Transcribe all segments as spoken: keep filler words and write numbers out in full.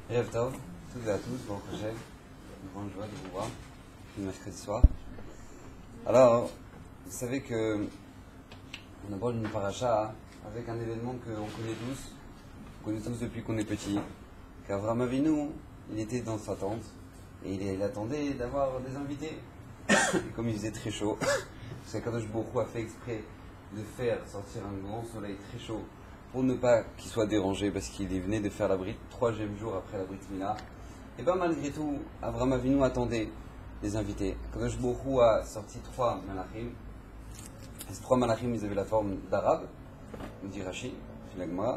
Erev Tov, toutes et à tous, bon projet, une grande joie de vous voir, le mercredi soir. Alors, vous savez que on aborde une paracha avec un événement qu'on connaît tous, on connaît tous depuis qu'on est petit, qu'Avraham Avinu, il était dans sa tente et il, il attendait d'avoir des invités. Et comme il faisait très chaud, parce qu'Akadosh Baruch Hu a fait exprès de faire sortir un grand soleil très chaud pour ne pas qu'il soit dérangé parce qu'il venait de faire la brite, troisième jour après la brite Mila. Et bien malgré tout, Avraham Avinu attendait des invités. Akadosh Baruch Hu a sorti trois malachim. Et ces trois malachim, ils avaient la forme d'arabe, nous dit Rashi, la Gemara.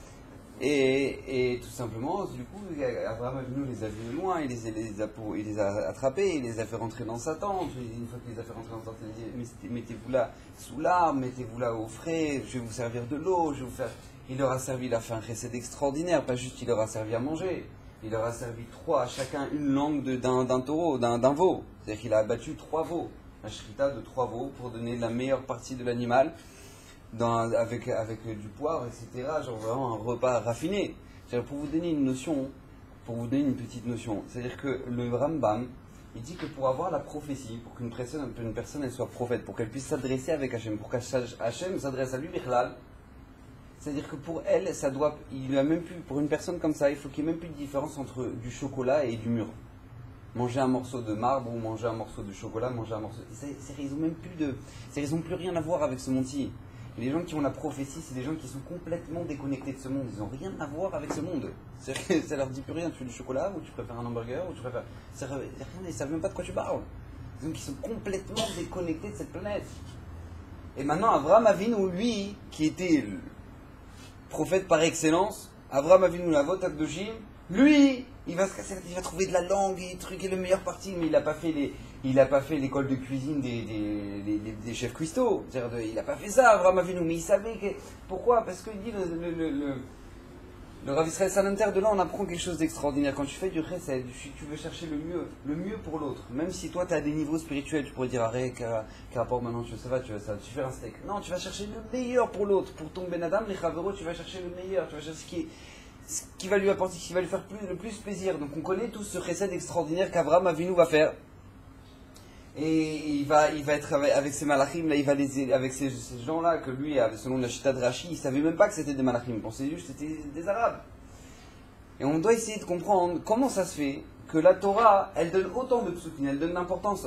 Et, et tout simplement, du coup, Avraham Avinu les a vus loin, il les, a, les a, il les a attrapés, il les a fait rentrer dans sa tente. Une fois qu'il les a fait rentrer dans sa tente, il a dit, mettez-vous là sous l'arbre, mettez-vous là au frais, je vais vous servir de l'eau, je vais vous faire... Il leur a servi, il a fait un recette extraordinaire, pas juste il leur a servi à manger, il leur a servi trois, à chacun une langue de, d'un, d'un taureau, d'un, d'un veau. C'est-à-dire qu'il a abattu trois veaux, un shrita de trois veaux pour donner la meilleure partie de l'animal. Dans, avec, avec du poivre, et cetera, genre vraiment un repas raffiné. C'est-à-dire pour vous donner une notion, pour vous donner une petite notion, c'est-à-dire que le Rambam, il dit que pour avoir la prophétie, pour qu'une personne, une personne elle soit prophète, pour qu'elle puisse s'adresser avec Hachem, pour qu'Hachem s'adresse à lui, Bichlal, c'est-à-dire que pour elle, ça doit, il a même plus, pour une personne comme ça, il faut qu'il n'y ait même plus de différence entre du chocolat et du mûr. Manger un morceau de marbre ou manger un morceau de chocolat, manger un morceau... C'est, c'est, ils n'ont même plus de... C'est, ils n'ont plus rien à voir avec ce monde-ci. Et les gens qui ont la prophétie, c'est des gens qui sont complètement déconnectés de ce monde. Ils n'ont rien à voir avec ce monde. C'est, ça leur dit plus rien. Tu fais du chocolat, ou tu préfères un hamburger, ou tu préfères... Ça, rien, ils ne savent même pas de quoi tu parles. Donc ils sont complètement déconnectés de cette planète. Et maintenant, Avraham Avinu, lui, qui était le prophète par excellence, Avraham Avinu, la vote Akdoshim, lui, il va se casser la tête, il va trouver de la langue et truc, et le meilleur parti, mais il n'a pas fait les... Il n'a pas fait l'école de cuisine des, des, des, des chefs cuistots. Il n'a pas fait ça, Avraham Avinu. Mais il savait que... Pourquoi? Parce qu'il dit, le, le, le, le, le Rav Israël Salanter, de là, on apprend quelque chose d'extraordinaire. Quand tu fais du chesed, tu veux chercher le mieux, le mieux pour l'autre. Même si toi, tu as des niveaux spirituels, tu pourrais dire, arrête, qu'à rapport maintenant, tu, ça va, tu, ça, tu fais un steak. Non, tu vas chercher le meilleur pour l'autre. Pour ton Ben Adam, les Chavero, tu vas chercher le meilleur. Tu vas chercher ce qui, est, ce qui va lui apporter, ce qui va lui faire plus, le plus plaisir. Donc, on connaît tout ce chesed extraordinaire qu'Avraham Avinu va faire. Et il va, il va être avec, avec ces malachim, là, il va les, avec ces, ces gens-là, que lui, selon la chita de Rashi, il ne savait même pas que c'était des malachim, il pensait juste que c'était des arabes. Et on doit essayer de comprendre comment ça se fait que la Torah, elle donne autant de psukim, elle donne d'importance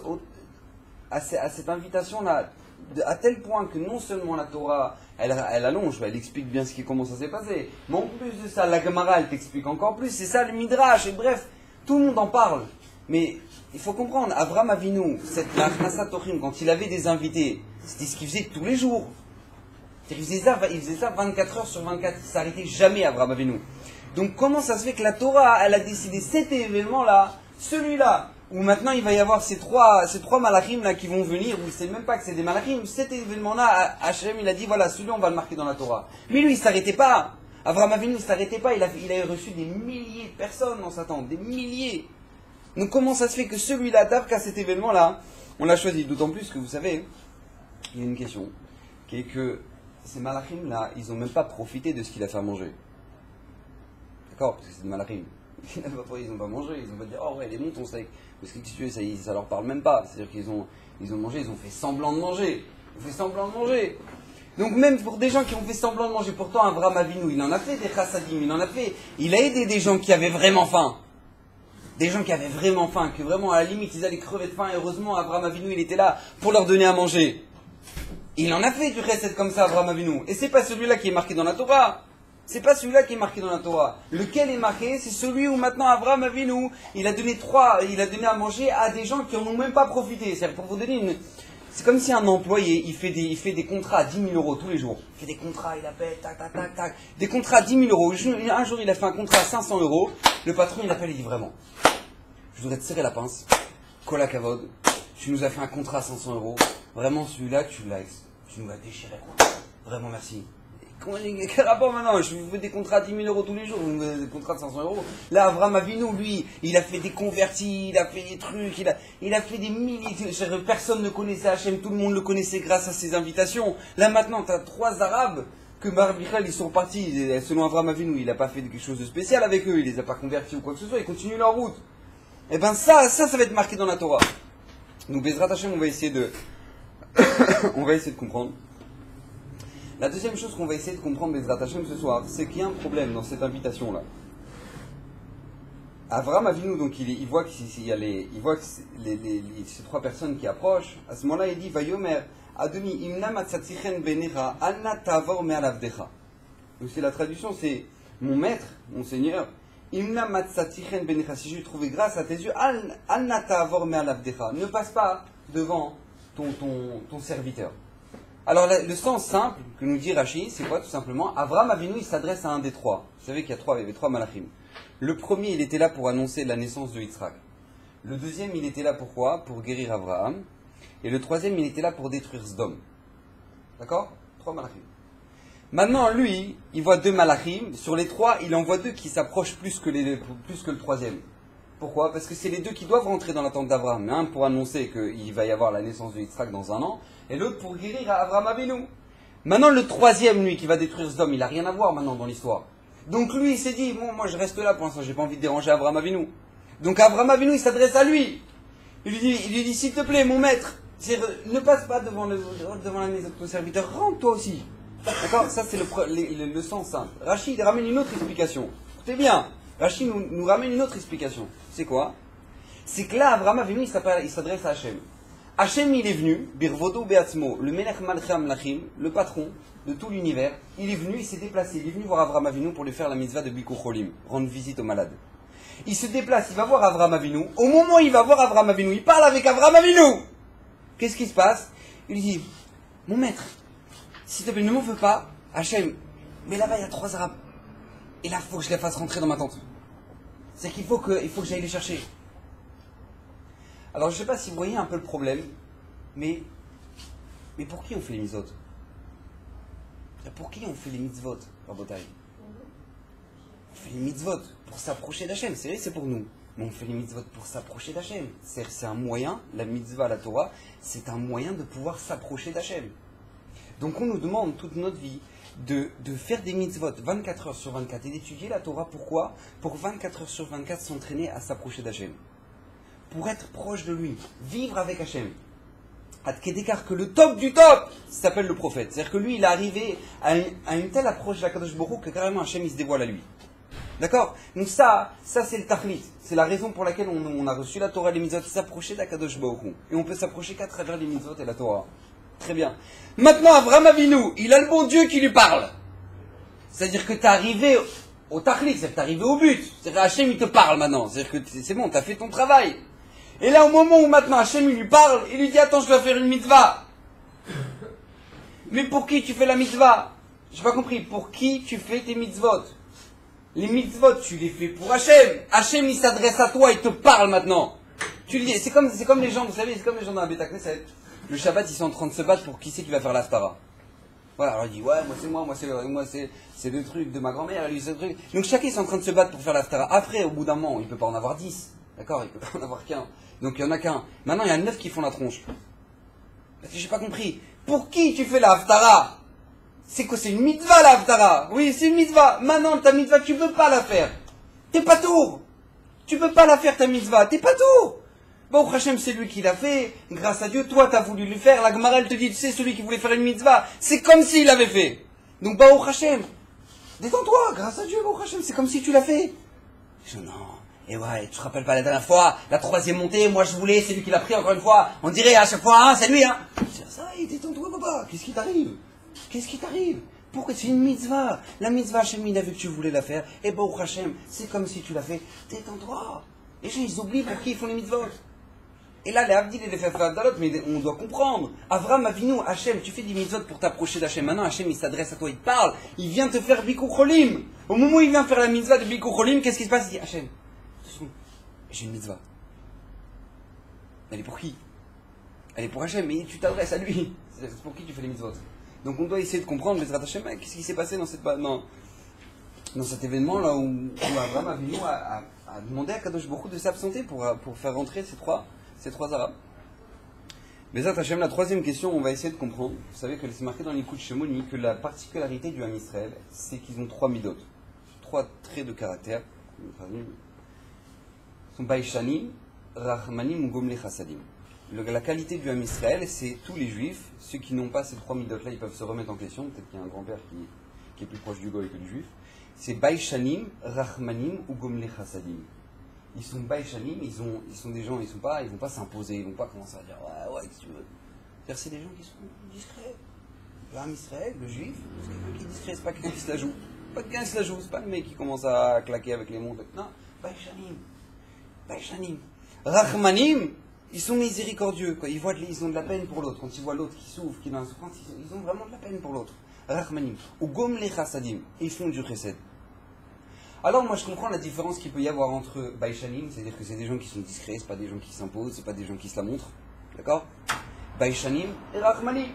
à, à cette invitation-là, à tel point que non seulement la Torah, elle, elle allonge, elle explique bien ce qui, comment ça s'est passé, mais en plus de ça, la Gemara, elle t'explique encore plus, c'est ça le Midrash, et bref, tout le monde en parle. Mais il faut comprendre, Avraham Avinu, cette Nachnasat Tochim, quand il avait des invités, c'était ce qu'il faisait tous les jours. Il faisait ça, il faisait ça vingt-quatre heures sur vingt-quatre, il ne s'arrêtait jamais, Avraham Avinu. Donc comment ça se fait que la Torah, elle a décidé cet événement-là, celui-là, où maintenant il va y avoir ces trois, ces trois malachim là qui vont venir, où il ne sait même pas que c'est des malachim, cet événement-là, Hachem il a dit, voilà, celui-là on va le marquer dans la Torah. Mais lui il ne s'arrêtait pas, Avraham Avinu il ne s'arrêtait pas, il a, il a reçu des milliers de personnes dans sa tente, des milliers. Donc comment ça se fait que celui-là, d'Avka, cet événement-là, on l'a choisi? D'autant plus que vous savez, il y a une question, qui est que ces malachim-là, ils n'ont même pas profité de ce qu'il a fait à manger. D'accord? Parce que c'est des malachim. Ils n'ont pas mangé, ils n'ont pas dit, oh ouais, il est bon ton steak. Parce que tu sais, ça, ça leur parle même pas. C'est-à-dire qu'ils ont, ils ont mangé, ils ont fait semblant de manger. Ils ont fait semblant de manger. Donc même pour des gens qui ont fait semblant de manger, pourtant Avraham Avinu, il en a fait des chassadim, il en a fait, il a aidé des gens qui avaient vraiment faim. Des gens qui avaient vraiment faim, que vraiment à la limite ils allaient crever de faim, et heureusement Avraham Avinu il était là pour leur donner à manger. Il en a fait du chesed comme ça, Avraham Avinu. Et c'est pas celui-là qui est marqué dans la Torah. C'est pas celui-là qui est marqué dans la Torah. Lequel est marqué? C'est celui où maintenant Avraham Avinu, il a donné trois, il a donné à manger à des gens qui en ont même pas profité. C'est-à-dire pour vous donner une... C'est comme si un employé, il fait des, il fait des contrats à dix mille euros tous les jours. Il fait des contrats, il appelle, tac, tac, tac, tac. Des contrats à dix mille euros. Un jour, il a fait un contrat à cinq cents euros. Le patron, il appelle, il dit vraiment, je voudrais te serrer la pince. Kola Kavod, tu nous as fait un contrat à cinq cents euros. Vraiment, celui-là, tu l'as, tu nous l'as déchiré, quoi. Vraiment, merci. Quel rapport maintenant? Je vous fais des contrats à dix mille euros tous les jours, vous me faites des contrats de cinq cents euros. Là, Avraham Avinu, lui, il a fait des convertis, il a fait des trucs, il a, il a fait des milliers. Personne ne connaissait Hachem, tout le monde le connaissait grâce à ses invitations. Là maintenant, tu as trois Arabes que Bar Michal, ils sont partis, selon Avraham Avinu, il n'a pas fait quelque chose de spécial avec eux, il les a pas convertis ou quoi que ce soit, ils continuent leur route. Et bien ça, ça, ça va être marqué dans la Torah. Donc Bezrat Hashem, on va essayer de, on va essayer de comprendre. La deuxième chose qu'on va essayer de comprendre Bezrat Hashem ce soir, c'est qu'il y a un problème dans cette invitation-là. Avraham Avinu, donc il, il voit qu'il y a les, il voit que les, les, les, ces trois personnes qui approchent. À ce moment-là, il dit Vayomer Adoni imna matzatzichen benecha anna tavor me'alavdecha. Donc c'est la traduction, c'est mon maître, mon Seigneur. Imna matzatzichen benecha. Si j'ai trouvé grâce à tes yeux, anna tavor me'alavdecha. Ne passe pas devant ton, ton, ton serviteur. Alors le, le sens simple que nous dit Rashi, c'est quoi tout simplement? Avraham Avinu, il s'adresse à un des trois. Vous savez qu'il y a trois, il y avait trois malachim. Le premier, il était là pour annoncer la naissance de Yitzhak. Le deuxième, il était là pourquoi? Pour guérir Abraham. Et le troisième, il était là pour détruire Sdom. D'accord? Trois malachim. Maintenant, lui, il voit deux malachim. Sur les trois, il en voit deux qui s'approchent plus que, les, plus que le troisième. Pourquoi? Parce que c'est les deux qui doivent rentrer dans la tente d'Abraham. Un pour annoncer qu'il va y avoir la naissance de Yitzhak dans un an, et l'autre pour guérir Abraham Avinu. Maintenant, le troisième, lui, qui va détruire Sdom, il n'a rien à voir maintenant dans l'histoire. Donc lui, il s'est dit, bon, moi je reste là pour l'instant, j'ai pas envie de déranger Avraham Avinu. Donc Avraham Avinu, il s'adresse à lui. Il lui dit, il lui dit s'il te plaît, mon maître, ne passe pas devant, le, devant la maison de ton serviteur, rentre toi aussi. D'accord? Ça, c'est le, le, le sens simple. Rachid ramène une autre explication. Écoutez bien, Rachid nous, nous ramène une autre explication. C'est quoi? C'est que là, Avraham Avinu, il s'adresse à Hachem. Hachem, il est venu, Birvodo Beatzmo, le Melech Malchei Amlachim, le patron de tout l'univers, il est venu, il s'est déplacé, il est venu voir Avraham Avinu pour lui faire la mitzvah de Bikur Cholim, rendre visite aux malades. Il se déplace, il va voir Avraham Avinu. Au moment où il va voir Avraham Avinu, il parle avec Avraham Avinu. Qu'est-ce qui se passe? Il lui dit, mon maître, s'il te plaît, ne m'en veux pas, Hachem, mais là-bas il y a trois arabes. Et là, il faut que je les fasse rentrer dans ma tente. C'est qu'il faut que, il faut que j'aille les chercher. Alors je ne sais pas si vous voyez un peu le problème, mais, mais pour qui on fait les mitzvot? Pour qui on fait les mitzvot, Rabotai? On fait les mitzvot pour s'approcher d'Hachem, c'est vrai, c'est pour nous. Mais on fait les mitzvot pour s'approcher d'Hachem. C'est, c'est un moyen, la mitzvah, la Torah, c'est un moyen de pouvoir s'approcher d'Hachem. Donc on nous demande toute notre vie de, de faire des mitzvot vingt-quatre heures sur vingt-quatre et d'étudier la Torah. Pourquoi? Pour vingt-quatre heures sur vingt-quatre s'entraîner à s'approcher d'Hachem. Pour être proche de lui, vivre avec Hachem. Ad Kedekar, que le top du top s'appelle le prophète. C'est-à-dire que lui, il est arrivé à une, à une telle approche de la Kadosh Baruch Hu que carrément Hachem, il se dévoile à lui. D'accord? Donc ça, ça c'est le Tachlit. C'est la raison pour laquelle on, on a reçu la Torah et les mitzvot, s'approcher de la Kadosh Baruch Hu. Et on peut s'approcher qu'à travers les mitzvot et la Torah. Très bien. Maintenant, Avraham Avinu, il a le bon Dieu qui lui parle. C'est-à-dire que tu es arrivé au Tachlit, c'est-à-dire que tu es arrivé au but. C'est-à-dire que Hachem, il te parle maintenant. C'est-à-dire que c'est bon, tu as fait ton travail. Et là, au moment où maintenant Hachem il lui parle, il lui dit, attends, je dois faire une mitzvah. Mais pour qui tu fais la mitzvah? J'ai pas compris. Pour qui tu fais tes mitzvot? Les mitzvot, tu les fais pour Hachem. Hachem, il s'adresse à toi, il te parle maintenant. Tu lui dis, c'est comme, c'est comme les gens, vous savez, c'est comme les gens dans la Beit Knesset. Le Shabbat, ils sont en train de se battre pour qui c'est qui va faire l'Haftara. Voilà, alors il dit, ouais, moi c'est moi, moi c'est le, moi c'est, c'est le truc de ma grand-mère, lui c'est le truc. Donc chacun, ils sont en train de se battre pour faire l'Haftara. Après, au bout d'un moment, il peut pas en avoir dix. D'accord, il peut pas en avoir qu'un. Donc il y en a qu'un. Maintenant, il y a neuf qui font la tronche. Parce que j'ai pas compris. Pour qui tu fais la Haftara? C'est quoi? C'est une mitzvah la Haftara. Oui, c'est une mitzvah. Maintenant, ta mitzvah, tu peux pas la faire. T'es pas tour. Tu peux pas la faire ta mitzvah. T'es pas tour. Bon, Hachem, c'est lui qui l'a fait. Grâce à Dieu, toi, t'as voulu lui faire. La Gemara, elle te dit, tu sais, celui qui voulait faire une mitzvah, c'est comme s'il l'avait fait. Donc, bah, Hachem, détends-toi. Grâce à Dieu, bah, Hachem, c'est comme si tu l'as fait. Je dis, non. Et ouais, tu te rappelles pas la dernière fois, la troisième montée, moi je voulais, c'est lui qui l'a pris encore une fois. On dirait à chaque fois, hein, c'est lui, hein. Ça, il détends-toi, papa. Qu'est-ce qui t'arrive? Qu'est-ce qui t'arrive? Pourquoi c'est une mitzvah? La mitzvah, Hachem, il a vu que tu voulais la faire. Et bon, Hachem, c'est comme si tu l'as fait. Détends-toi. Les gens, ils oublient pour qui ils font les mitzvahs. Et là, les Abdil et les Fefet Abdalot, mais on doit comprendre. Avraham Avinu, Hachem, tu fais des mitzvot pour t'approcher d'Hachem. Maintenant, Hachem, il s'adresse à toi, il te parle. Il vient te faire Bikur Cholim. Au moment où il vient faire la mitzvah de Bikur Cholim, qu'est-ce qui se passe? Il dit, Hachem, j'ai une mitzvah. Elle est pour qui? Elle est pour Hachem, mais tu t'adresses à lui. C'est pour qui tu fais les mitzvot? Donc on doit essayer de comprendre, mais Hachem, qu'est-ce qui s'est passé dans, cette, dans, dans cet événement-là où, où Avraham Avinu a, a, a demandé à Kadosh Baruch Hu de s'absenter pour, pour faire rentrer ces trois, ces trois Arabes. Bezat Hashem, la troisième question, on va essayer de comprendre. Vous savez que c'est marqué dans l'Ikut Shemoni que la particularité du Ham Israël, c'est qu'ils ont trois midot, trois traits de caractère. Ils sont Baïchanim, Rachmanim ou Gomle Chassadim. La qualité du Ham Israël, c'est tous les juifs. Ceux qui n'ont pas ces trois midot-là, ils peuvent se remettre en question. Peut-être qu'il y a un grand-père qui, qui est plus proche du goy que du juif. C'est Baïchanim, Rachmanim ou Gomle Chassadim. Ils sont baïchanim, ils, ont, ils sont des gens, ils ne pas, ils vont pas s'imposer, ils ne vont pas commencer à dire ouais, ouais, qu'est-ce que tu veux. C'est des gens qui sont discrets. Le Ham Israël, le juif, c'est quelqu'un qui est discret, c'est pas quelqu'un qui se la joue. Pas quelqu'un qui se la joue, c'est pas le mec qui commence à claquer avec les montres. Non, baïchanim. Baïchanim. Rachmanim, ils sont miséricordieux, quoi. Ils, voient de, ils ont de la peine pour l'autre. Quand ils voient l'autre qui souffre, qui est dans la souffrance, ils, ils ont vraiment de la peine pour l'autre. Rachmanim. Ou Gom le Chassadim, ils font du chesed. Alors moi je comprends la différence qu'il peut y avoir entre Baïchanim, c'est-à-dire que c'est des gens qui sont discrets, c'est pas des gens qui s'imposent, c'est pas des gens qui se la montrent, d'accord? Baïchanim et Rachmanim.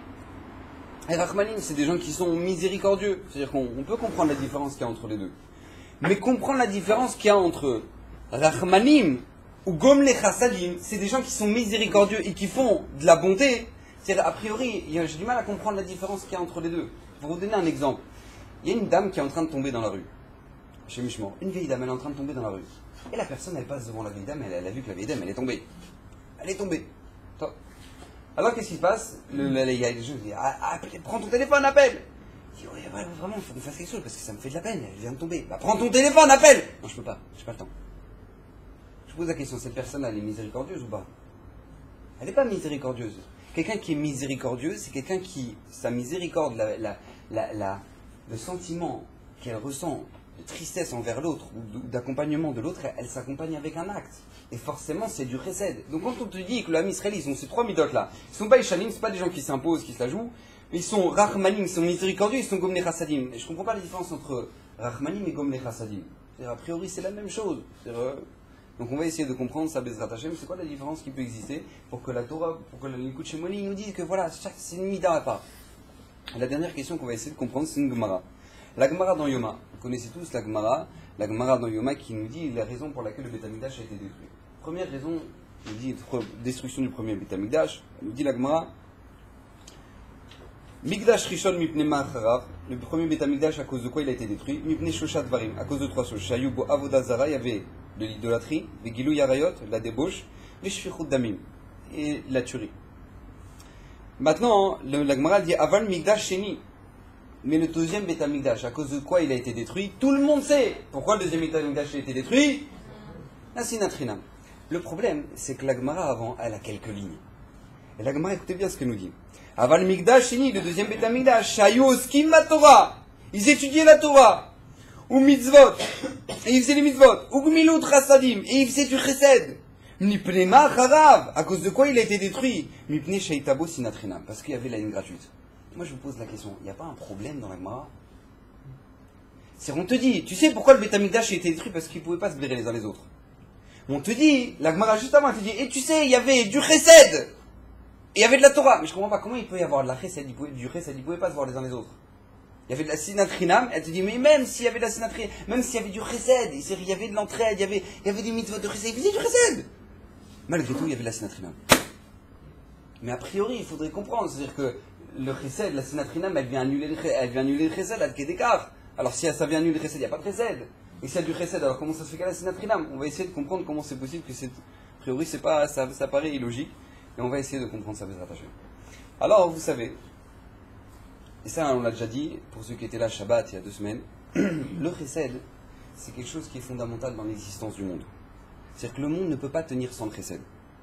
Et Rachmanim, c'est des gens qui sont miséricordieux, c'est-à-dire qu'on on peut comprendre la différence qu'il y a entre les deux. Mais comprendre la différence qu'il y a entre Rachmanim ou Gom le Chassadim, c'est des gens qui sont miséricordieux et qui font de la bonté. C'est-à-dire, a priori, j'ai du mal à comprendre la différence qu'il y a entre les deux. Pour vous donner un exemple, il y a une dame qui est en train de tomber dans la rue. Chez Mishmor, une vieille dame, elle est en train de tomber dans la rue. Et la personne, elle passe devant la vieille dame, elle, elle a vu que la vieille dame, elle est tombée. Elle est tombée. Toi. Alors, qu'est-ce qui se passe? Le, le, Il y a des gens qui disent ah, ah, prends ton téléphone, appelle. Il dit ouais, ouais, vraiment, il faut qu'on fasse quelque chose parce que ça me fait de la peine, elle vient de tomber. Bah, prends ton téléphone, appelle. Non, je peux pas, j'ai pas le temps. Je pose la question, cette personne, elle est miséricordieuse ou pas? Elle n'est pas miséricordieuse. Quelqu'un qui est miséricordieux, c'est quelqu'un qui, sa miséricorde, la, la, la, la, le sentiment qu'elle ressent de tristesse envers l'autre ou d'accompagnement de l'autre, elle, elle s'accompagne avec un acte. Et forcément, c'est du chesed. Donc quand on te dit que le Ham Israël, ils ont ces trois midotes là, ils sont pas Ishanim, c'est pas des gens qui s'imposent, qui se la jouent, mais ils sont Rachmanim, ils sont miséricordieux, ils sont Gomle Chassadim. Et je comprends pas la différence entre Rachmanim et Gomle Chassadim. A priori, c'est la même chose. Euh, donc on va essayer de comprendre ça, Bezrat Hashem, c'est quoi la différence qui peut exister pour que la Torah, pour que le Likut Shemoni nous dise que voilà, c'est une mida à part. La dernière question qu'on va essayer de comprendre, c'est une Gemara. La Gemara dans Yoma, vous connaissez tous la Gemara, la Gemara dans Yoma qui nous dit la raison pour laquelle le Beth Amikdash a été détruit. Première raison, il dit destruction du premier Beth Amikdash, nous dit la Gemara, Mikdash Rishon Mipne Ma'acharav, le premier Beth Amikdash à cause de quoi il a été détruit, Mipne Shoshat Varim, à cause de trois choses. Shayubo Avodah Zara, il y avait de l'idolâtrie, Vegilou Yarayot, la débauche, Veshfichut Damim, et la tuerie. Maintenant, le, la Gemara dit Aval Mikdash Sheni. Mais le deuxième Beth Amikdash, à cause de quoi il a été détruit, tout le monde sait. Pourquoi le deuxième Beth Amikdash a été détruit? La Sinat Chinam. Le problème, c'est que la Gemara avant, elle a quelques lignes. Et la Gemara, écoutez bien ce que nous dit. Aval Mikdash Sheni, le deuxième Beth Amikdash, Shayu Oskim la Torah. Ils étudiaient la Torah. Ou mitzvot. Et ils faisaient les mitzvot. Ou gmilut chassadim. Et ils faisaient du chesed. Mipnema charav. À cause de quoi il a été détruit? Mipne sheitabo sinat chinam. Parce qu'il y avait la haine gratuite. Moi je vous pose la question, il n'y a pas un problème dans la Gemara? C'est on te dit, tu sais pourquoi le Beth Amikdash a été détruit? Parce qu'ils ne pouvaient pas se blairer les uns les autres. On te dit, la Gemara juste avant, elle te dit, et tu sais, il y avait du chesed. Et il y avait de la Torah. Mais je ne comprends pas, comment il peut y avoir de la chesed, il pouvait, du chesed, ils ne pouvaient pas se voir les uns les autres. Il y avait de la sinat chinam, elle te dit, mais même s'il y avait de la sinat chinam, même s'il y avait du chesed, il y avait de l'entraide, il y avait, il y avait des mitzvot de chesed, ils faisaient du chesed. Malgré tout, il y avait de la sinat chinam. Mais a priori, il faudrait comprendre, c'est-à-dire que le chesed, la sinat chinam, elle vient annuler le chesed, elle vient annuler le chesed, elle d'écart. Alors si ça vient annuler le chesed, il n'y a pas de chesed. Et s'il y a du chesed, alors comment ça se fait qu'à la sinat chinam? On va essayer de comprendre comment c'est possible que c'est, a priori, c'est pas, ça, ça paraît illogique. Et on va essayer de comprendre ça, Bezrat Hashem. Alors, vous savez, et ça on l'a déjà dit, pour ceux qui étaient là Shabbat il y a deux semaines, le chesed, c'est quelque chose qui est fondamental dans l'existence du monde. C'est-à-dire que le monde ne peut pas tenir sans le chesed.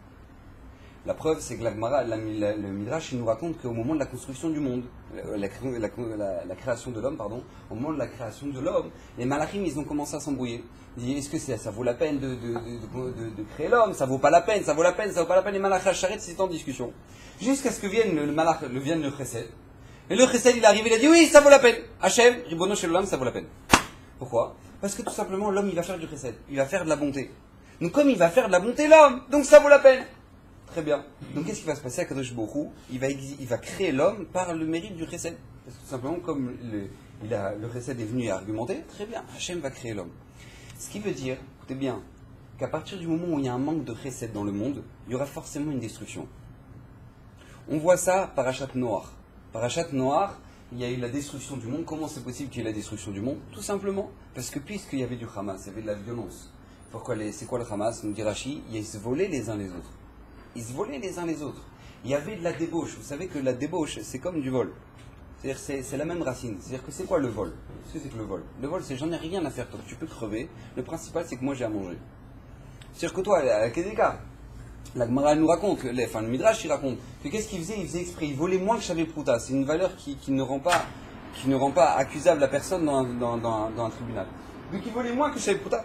La preuve, c'est que la Gemara, la, la, le Midrash, il nous raconte qu'au moment de la construction du monde, la, la, la, la création de l'homme, pardon, au moment de la création de l'homme, les malachim, ils ont commencé à s'embrouiller. Ils disent, est-ce que c'est, ça vaut la peine de, de, de, de, de créer l'homme? Ça vaut pas la peine, ça vaut la peine, ça vaut pas la peine. Les malachim charrettent, c'est en discussion. Jusqu'à ce que vienne le, le malach, le vienne le chesed. Et le chesed, il est arrivé, il a dit, oui, ça vaut la peine. Hachem, Ribono shel olam, ça vaut la peine. Pourquoi? Parce que tout simplement, l'homme, il va faire du chesed. Il va faire de la bonté. Donc comme il va faire de la bonté, l'homme, donc ça vaut la peine. Très bien. Donc qu'est-ce qui va se passer à Kadosh Baruch Hu? Il va, il va créer l'homme par le mérite du chesed. Parce que tout simplement, comme le, il a, le chesed est venu à argumenter, très bien, Hachem va créer l'homme. Ce qui veut dire, écoutez bien, qu'à partir du moment où il y a un manque de chesed dans le monde, il y aura forcément une destruction. On voit ça, Parashat Noach. Parashat Noach, il y a eu la destruction du monde. Comment c'est possible qu'il y ait la destruction du monde? Tout simplement parce que puisqu'il y avait du Hamas, il y avait de la violence. Pourquoi les, c'est quoi le Hamas? Nous dit Rashi, ils se volaient les uns les autres. Ils se volaient les uns les autres. Il y avait de la débauche. Vous savez que la débauche, c'est comme du vol. C'est-à-dire c'est, c'est la même racine. C'est-à-dire que c'est quoi le vol? Qu'est-ce que c'est que le vol? Le vol, c'est j'en ai rien à faire. Donc tu peux crever. Le principal, c'est que moi j'ai à manger. C'est-à-dire que toi, à Kedeka, la Gemara nous raconte, les, enfin le Midrash il raconte, que qu'est-ce qu'il faisait? Il faisait exprès. Il volait moins que Shavé Prouta. C'est une valeur qui, qui, ne rend pas, qui ne rend pas accusable la personne dans, dans, dans, dans un tribunal. Donc il volait moins que Shavé Prouta.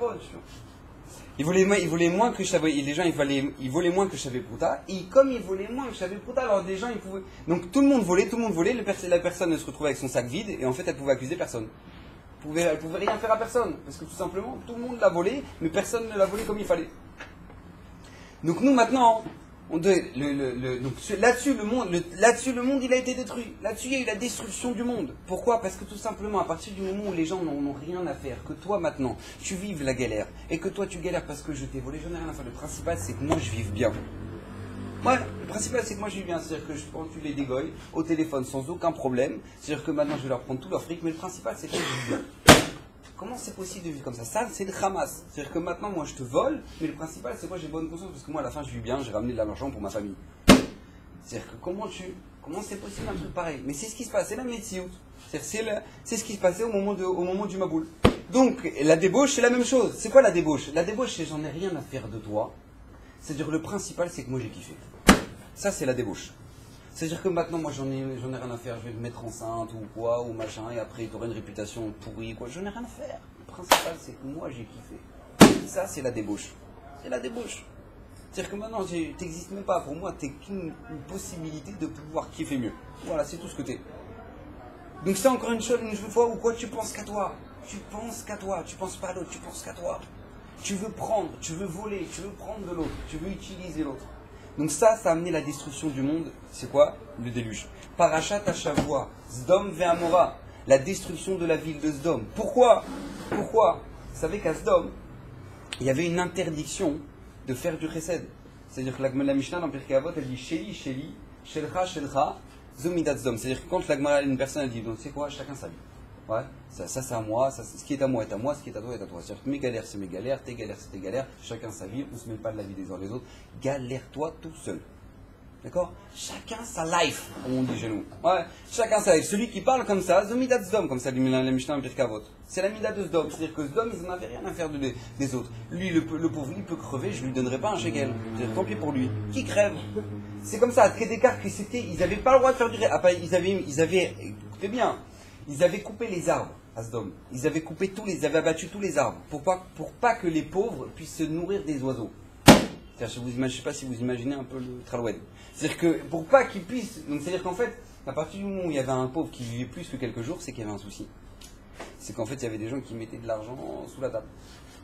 Il volait, il volait moins que Shavé, les gens ils volaient, ils volaient moins que Shavé Prouta, et comme ils volaient moins que Shavé Prouta, alors les gens ils pouvaient. Donc tout le monde volait, tout le monde volait, le pers- la personne se retrouvait avec son sac vide, et en fait elle pouvait accuser personne. Elle pouvait, elle pouvait rien faire à personne, parce que tout simplement tout le monde l'a volé, mais personne ne l'a volé comme il fallait. Donc nous maintenant, on doit, le, le, le, donc là-dessus le monde, le, là-dessus le monde il a été détruit. Là-dessus il y a eu la destruction du monde. Pourquoi? Parce que tout simplement à partir du moment où les gens n'ont, n'ont rien à faire, que toi maintenant tu vives la galère et que toi tu galères parce que je t'ai volé, j'en ai rien à faire. Le principal c'est que moi je vive bien. Ouais, le principal c'est que moi je vis bien, c'est-à-dire que je prends tu les dégouilles au téléphone sans aucun problème. C'est-à-dire que maintenant je vais leur prendre tout leur fric, mais le principal c'est que je vis bien. Comment c'est possible de vivre comme ça? Ça, c'est le Hamas. C'est-à-dire que maintenant, moi, je te vole, mais le principal, c'est quoi? J'ai bonne conscience, parce que moi, à la fin, je vis bien, j'ai ramené de l'argent pour ma famille. C'est-à-dire que comment tu... Comment c'est possible un truc pareil? Mais c'est ce qui se passe, c'est la médecine. C'est-à-dire c'est, le, c'est ce qui se passait au moment, de, au moment du Maboul. Donc, la débauche, c'est la même chose. C'est quoi la débauche? La débauche, c'est j'en ai rien à faire de toi. C'est-à-dire le principal, c'est que moi, j'ai kiffé. Ça, c'est la débauche. C'est-à-dire que maintenant, moi, j'en ai, j'en ai rien à faire, je vais me mettre enceinte ou quoi, ou machin, et après, tu auras une réputation pourrie, quoi. J'en ai rien à faire. Le principal, c'est que moi, j'ai kiffé. Ça, c'est la débauche. C'est la débauche. C'est-à-dire que maintenant, tu n'existes même pas. Pour moi, tu n'es qu'une une possibilité de pouvoir kiffer mieux. Voilà, c'est tout ce que tu es. Donc, c'est encore une chose, une fois où quoi, tu penses qu'à toi. Tu penses qu'à toi. Tu penses pas à l'autre, tu penses qu'à toi. Tu veux prendre, tu veux voler, tu veux prendre de l'autre, tu veux utiliser l'autre. Donc ça, ça a amené la destruction du monde. C'est quoi? Le déluge. Parashat Hashavua, Sdom ve'Amora, la destruction de la ville de Sdom. Pourquoi? Pourquoi? Vous savez qu'à Sdom, il y avait une interdiction de faire du chesed. C'est-à-dire que la, la Mishnah dans Pirkei Avot, elle dit Sheli, Sheli, Shelcha, Shelcha, Zomidat Sdom. C'est-à-dire que quand la Gemara, une personne, elle dit, donc c'est quoi? Chacun sa vie. Ouais, ça, ça c'est à moi, ça, ce qui est à moi est à moi, ce qui est à toi est à toi. C'est-à-dire que mes galères c'est mes galères, tes galères c'est tes galères, chacun sa vie, on ne se met pas de la vie des uns des autres. Galère-toi tout seul. D'accord? Chacun sa life, comme on dit chez nous. Ouais, chacun sa life. Celui qui parle comme ça, Zomidat Sdom, comme ça dit la Mishnah en Pirkei Avot. C'est la mida de Sdom, c'est-à-dire que Sdom, ils n'en avaient rien à faire de, des autres. Lui, le, le pauvre, il peut crever, je lui donnerai pas un shekel. C'est-à-dire, tant pis pour lui. Qui crève? C'est comme ça, à Kédékar, que c'était, ils n'avaient pas le droit de faire du ré. Ah, ils avaient, ils avaient, écoutez bien, ils avaient coupé les arbres à Sdom. Ils avaient coupé tous les, ils avaient abattu tous les arbres pour pas, pour pas que les pauvres puissent se nourrir des oiseaux. C'est-à-dire, je ne sais pas si vous imaginez un peu le traloued. C'est-à-dire que pour pas qu'ils puissent, donc c'est-à-dire qu'en fait, à partir du moment où il y avait un pauvre qui vivait plus que quelques jours, c'est qu'il y avait un souci. C'est qu'en fait, il y avait des gens qui mettaient de l'argent sous la table.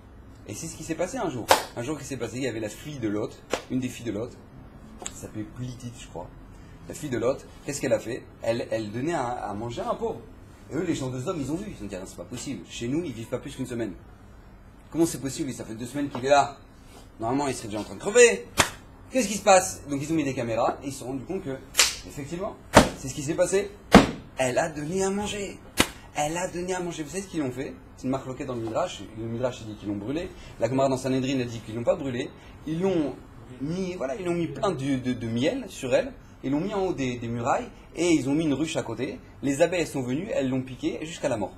Et c'est ce qui s'est passé un jour. Un jour qui s'est passé, il y avait la fille de Lot, une des filles de Lot, qui s'appelait Plitit, je crois. La fille de Lot, qu'est-ce qu'elle a fait? elle, elle donnait à, à manger à un pauvre. Et eux, les gens de Sdom, ils ont vu. Ils ont dit, ah, c'est pas possible. Chez nous, ils vivent pas plus qu'une semaine. Comment c'est possible? Ça fait deux semaines qu'il est là. Normalement, il serait déjà en train de crever. Qu'est-ce qui se passe? Donc, ils ont mis des caméras et ils se sont rendus compte que, effectivement, c'est ce qui s'est passé. Elle a donné à manger. Elle a donné à manger. Vous savez ce qu'ils ont fait? C'est une marque loquette dans le Midrash. Le Midrash dit qu'ils l'ont brûlé. La Gemara dans Sanhedrin a dit qu'ils l'ont pas brûlé. Ils l'ont mis, voilà, ils l'ont mis plein de, de, de miel sur elle. Ils l'ont mis en haut des, des murailles et ils ont mis une ruche à côté. Les abeilles elles sont venues, elles l'ont piqué jusqu'à la mort.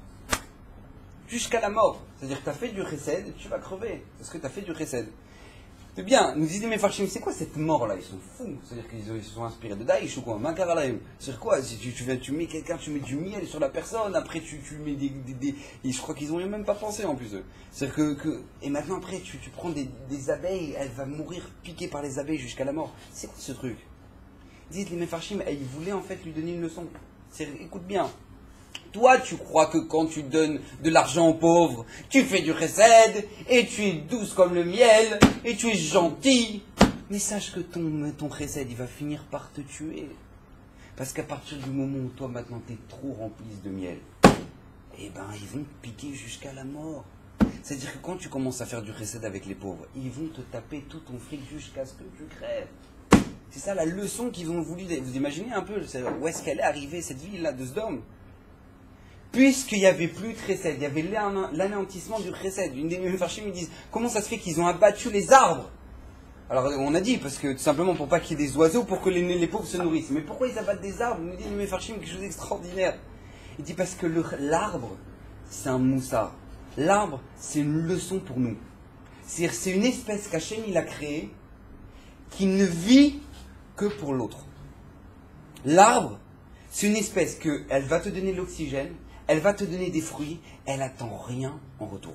Jusqu'à la mort. C'est-à-dire que tu as fait du chesed, tu vas crever. Parce que tu as fait du chesed. C'est bien, nous disent les Mefarshim, c'est quoi cette mort-là? Ils sont fous. C'est-à-dire qu'ils ils se sont inspirés de Daïch ou quoi? Makaralaim. C'est-à-dire quoi? Si tu, tu, tu mets quelqu'un, tu mets du miel sur la personne, après tu, tu mets des, des, des... Et je crois qu'ils n'ont même pas pensé en plus. C'est-à-dire que, que... Et maintenant après, tu, tu prends des, des abeilles, elle va mourir piquée par les abeilles jusqu'à la mort. C'est quoi ce truc? Ils disent les Mefarshim, ils voulaient en fait lui donner une leçon. C'est, écoute bien. Toi, tu crois que quand tu donnes de l'argent aux pauvres, tu fais du chesed, et tu es douce comme le miel, et tu es gentil. Mais sache que ton, ton chesed, il va finir par te tuer. Parce qu'à partir du moment où toi, maintenant, tu es trop rempli de miel, eh ben, ils vont te piquer jusqu'à la mort. C'est-à-dire que quand tu commences à faire du chesed avec les pauvres, ils vont te taper tout ton fric jusqu'à ce que tu crèves. C'est ça la leçon qu'ils ont voulu. Vous imaginez un peu où est-ce qu'elle est arrivée, cette ville-là de Sdom? Puisqu'il n'y avait plus de chesed, il y avait l'anéantissement du chesed. Une des Mefarshim, ils disent, comment ça se fait qu'ils ont abattu les arbres? Alors on a dit, parce que tout simplement pour pas qu'il y ait des oiseaux, pour que les, les pauvres se nourrissent. Mais pourquoi ils abattent des arbres? Nous dit les Mefarshim quelque chose d'extraordinaire. Il dit parce que l'arbre, c'est un moussard. L'arbre, c'est une leçon pour nous. C'est-à-dire, c'est une espèce qu'Hachem il a créée, qui ne vit que pour l'autre. L'arbre, c'est une espèce qu'elle va te donner de l'oxygène, elle va te donner des fruits, elle attend rien en retour.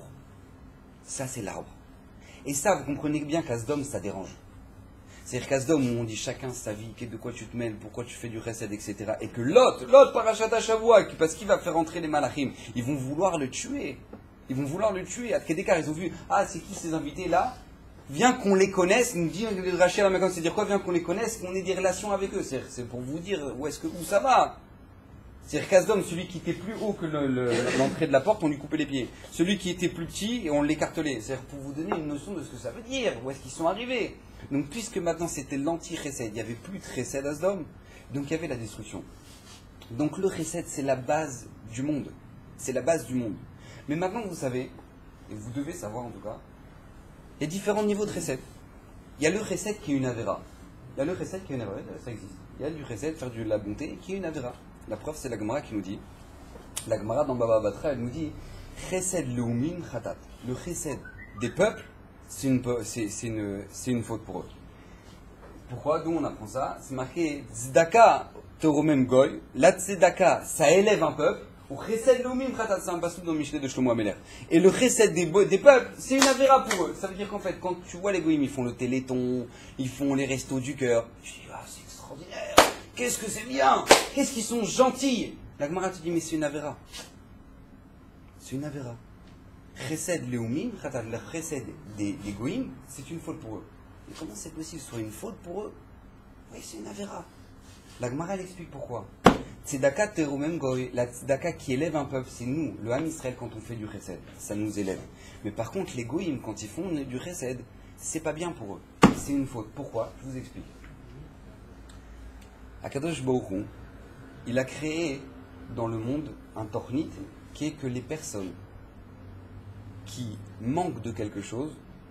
Ça, c'est l'arbre. Et ça, vous comprenez bien qu'à Sdom, ça dérange. C'est-à-dire qu'à Sdom, où on dit chacun sa vie, de quoi tu te mêles, pourquoi tu fais du chesed, et cetera. Et que l'autre, l'autre parachat Shavua, parce qu'il va faire entrer les malachim, ils vont vouloir le tuer. Ils vont vouloir le tuer. À Kedekar, ils ont vu, ah, c'est qui ces invités-là? Viens qu'on les connaisse, nous dit Rachel la Macan, c'est dire quoi? Viens qu'on les connaisse, qu'on ait des relations avec eux. C'est, c'est pour vous dire où est-ce que où ça va. C'est-à-dire qu'à Sdom, celui qui était plus haut que le, le, l'entrée de la porte, on lui coupait les pieds. Celui qui était plus petit, et on l'écartelait. C'est-à-dire pour vous donner une notion de ce que ça veut dire, où est-ce qu'ils sont arrivés. Donc puisque maintenant c'était l'anti-chesed, il n'y avait plus de chesed à Sdom, donc il y avait la destruction. Donc le chesed, c'est la base du monde. C'est la base du monde. Mais maintenant vous savez, et vous devez savoir en tout cas, il y a différents niveaux de chesed. Il y a le chesed qui est une avéra. Il y a le chesed qui est une avéra, ça existe. Il y a du chesed, faire de la bonté, qui est une avéra. La preuve, c'est la Gemara qui nous dit, la Gemara dans Baba Batra, elle nous dit, chesed leumim chatat. Le chesed des peuples, c'est une, c'est, c'est une, c'est une faute pour eux. Pourquoi? D'où on apprend ça? C'est marqué, tzedaka toromem goy. La tzedaka, ça élève un peuple. Ou chesed leumim chatat, c'est un passage dans Michelet de Shlomo Ameler. Et le chesed des, des peuples, c'est une avéra pour eux. Ça veut dire qu'en fait, quand tu vois les goyim, ils font le téléthon, ils font les restos du cœur. Tu dis, ah, c'est extraordinaire. Qu'est-ce que c'est bien! Qu'est-ce qu'ils sont gentils! La Gemara te dit, mais c'est une avéra. C'est une avéra. Chesed leumim, le chesed des, des goïm, c'est une faute pour eux. Mais comment c'est possible que ce soit une faute pour eux? Oui, c'est une avéra. La Gemara, elle explique pourquoi. Tzedaka terumem goy, la tzedaka qui élève un peuple, c'est nous, le Ham Israël, quand on fait du chesed. Ça nous élève. Mais par contre, les goïm, quand ils font du chesed, c'est pas bien pour eux. C'est une faute. Pourquoi? Je vous explique. Akadosh Baruch Hu, il a créé dans le monde un tornit qui est que les personnes qui manquent de quelque chose,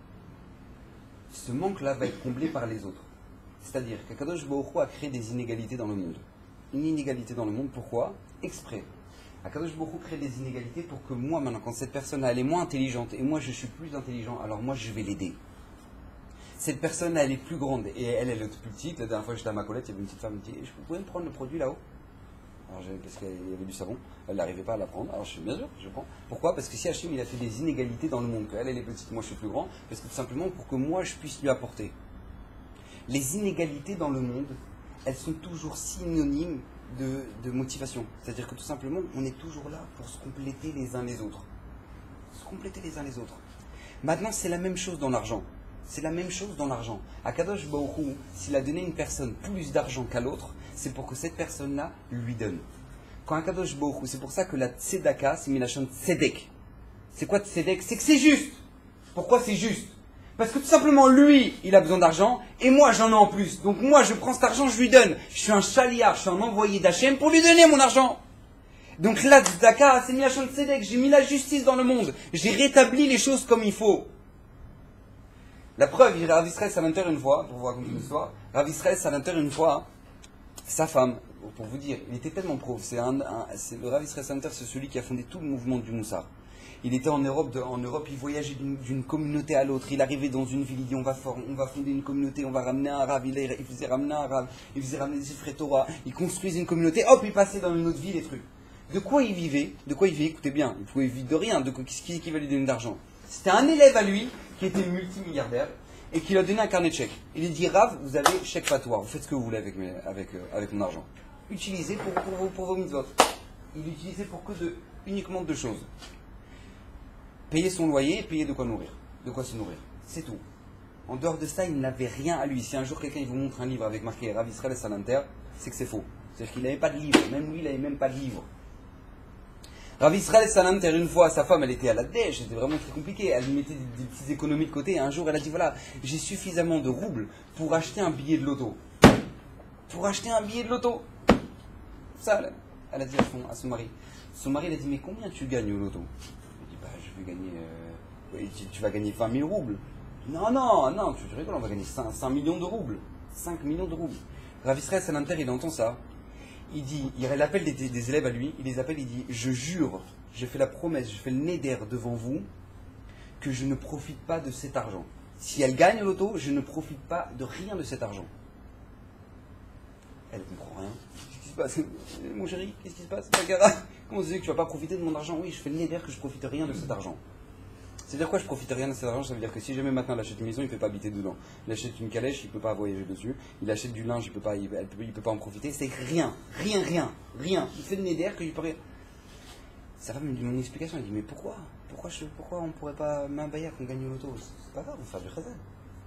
ce manque-là va être comblé par les autres. C'est-à-dire qu'Akadosh Baruch Hu a créé des inégalités dans le monde. Une inégalité dans le monde, pourquoi? Exprès. Akadosh Baruch Hu crée des inégalités pour que moi, maintenant, quand cette personne-là, elle est moins intelligente et moi, je suis plus intelligent, alors moi, je vais l'aider. Cette personne, elle est plus grande et elle, elle est plus petite. La dernière fois, j'étais à ma collègue, il y avait une petite femme qui me dit, je pouvais me prendre le produit là-haut? Alors, parce qu'il y avait du savon, elle n'arrivait pas à la prendre. Alors, je suis bien sûr, je prends. Pourquoi? Parce que si Hachim, il a fait des inégalités dans le monde, qu'elle, elle est petite, moi, je suis plus grand, parce que tout simplement pour que moi, je puisse lui apporter. Les inégalités dans le monde, elles sont toujours synonymes de, de motivation. C'est-à-dire que tout simplement, on est toujours là pour se compléter les uns les autres. Se compléter les uns les autres. Maintenant, c'est la même chose dans l'argent. C'est la même chose dans l'argent. Akadosh Baruch Hu, s'il a donné à une personne plus d'argent qu'à l'autre, c'est pour que cette personne-là lui donne. Quand Akadosh Baruch Hu, c'est pour ça que la tzedaka, c'est milachon tzedek. C'est quoi tzedek? C'est que c'est juste. Pourquoi c'est juste? Parce que tout simplement, lui, il a besoin d'argent, et moi, j'en ai en plus. Donc moi, je prends cet argent, je lui donne. Je suis un chaliar, je suis un envoyé d'Hachem pour lui donner mon argent. Donc la tzedaka, c'est milachon tzedek. J'ai mis la justice dans le monde. J'ai rétabli les choses comme il faut. La preuve, il Rav Israël Salanter une fois, pour vous raconter une histoire, Rav Israël Salanter une fois, sa femme, pour vous dire, il était tellement pro, c'est, un, un, c'est le Rav Israël Salanter, c'est celui qui a fondé tout le mouvement du Moussar. Il était en Europe, de, en Europe, il voyageait d'une, d'une communauté à l'autre, il arrivait dans une ville, il dit on va, for, on va fonder une communauté, on va ramener un Rav, il, il faisait ramener un Rav, il faisait ramener des Sifrei Torah, il construisait une communauté, hop, il passait dans une autre ville, les trucs. De quoi il vivait? De quoi il vivait? Écoutez bien, il pouvait vivre de rien, de qui, qui va lui donner d'argent? C'était un élève à lui, qui était multimilliardaire, et qui lui a donné un carnet de chèques. Il lui dit, Rav, vous avez chèque patois, vous faites ce que vous voulez avec, mes, avec, euh, avec mon argent. Utilisez pour, pour, vos, pour vos mitzvot. Il l'utilisait pour que de, uniquement deux choses. Payer son loyer et payer de quoi nourrir. De quoi se nourrir. C'est tout. En dehors de ça, il n'avait rien à lui. Si un jour quelqu'un il vous montre un livre avec marqué Rav Israël Salanter, c'est que c'est faux. C'est-à-dire qu'il n'avait pas de livre. Même lui, il n'avait même pas de livre. Rav Israël Salanter, une fois, sa femme, elle était à la dèche, c'était vraiment très compliqué. Elle lui mettait des, des petites économies de côté. Et un jour, elle a dit, voilà, j'ai suffisamment de roubles pour acheter un billet de loto. pour acheter un billet de loto. Ça, elle, elle a dit à son, à son mari. Son mari, il a dit, mais combien tu gagnes au loto? Il dit, bah, je vais gagner, euh, oui, tu, tu vas gagner vingt mille roubles. Non, non, non, tu, tu rigoles, on va gagner cinq millions de roubles. cinq millions de roubles. Rav Israël Salanter, il entend ça. Il dit, il appelle des, des élèves à lui, il les appelle, il dit, je jure, je fais la promesse, je fais le néder devant vous, que je ne profite pas de cet argent. Si elle gagne au loto, je ne profite pas de rien de cet argent. Elle ne comprend rien. Qu'est-ce qui se passe? Mon chéri, qu'est-ce qui se passe? Comment tu sais que tu ne vas pas profiter de mon argent? Oui, je fais le néder que je ne profite rien de cet argent. C'est-à-dire quoi, je profite rien de cet argent? Ça veut dire que si jamais maintenant il achète une maison, il ne peut pas habiter dedans. Il achète une calèche, il ne peut pas voyager dessus. Il achète du linge, il ne peut, pas, il peut, il peut pas en profiter. C'est rien, rien, rien, rien. Il fait le néder que je peux rien. Ça va me donner une explication. Il dit, mais pourquoi pourquoi, je, pourquoi on ne pourrait pas m'imbailler qu'on gagne au loto? C'est pas grave, on va faire du chesed.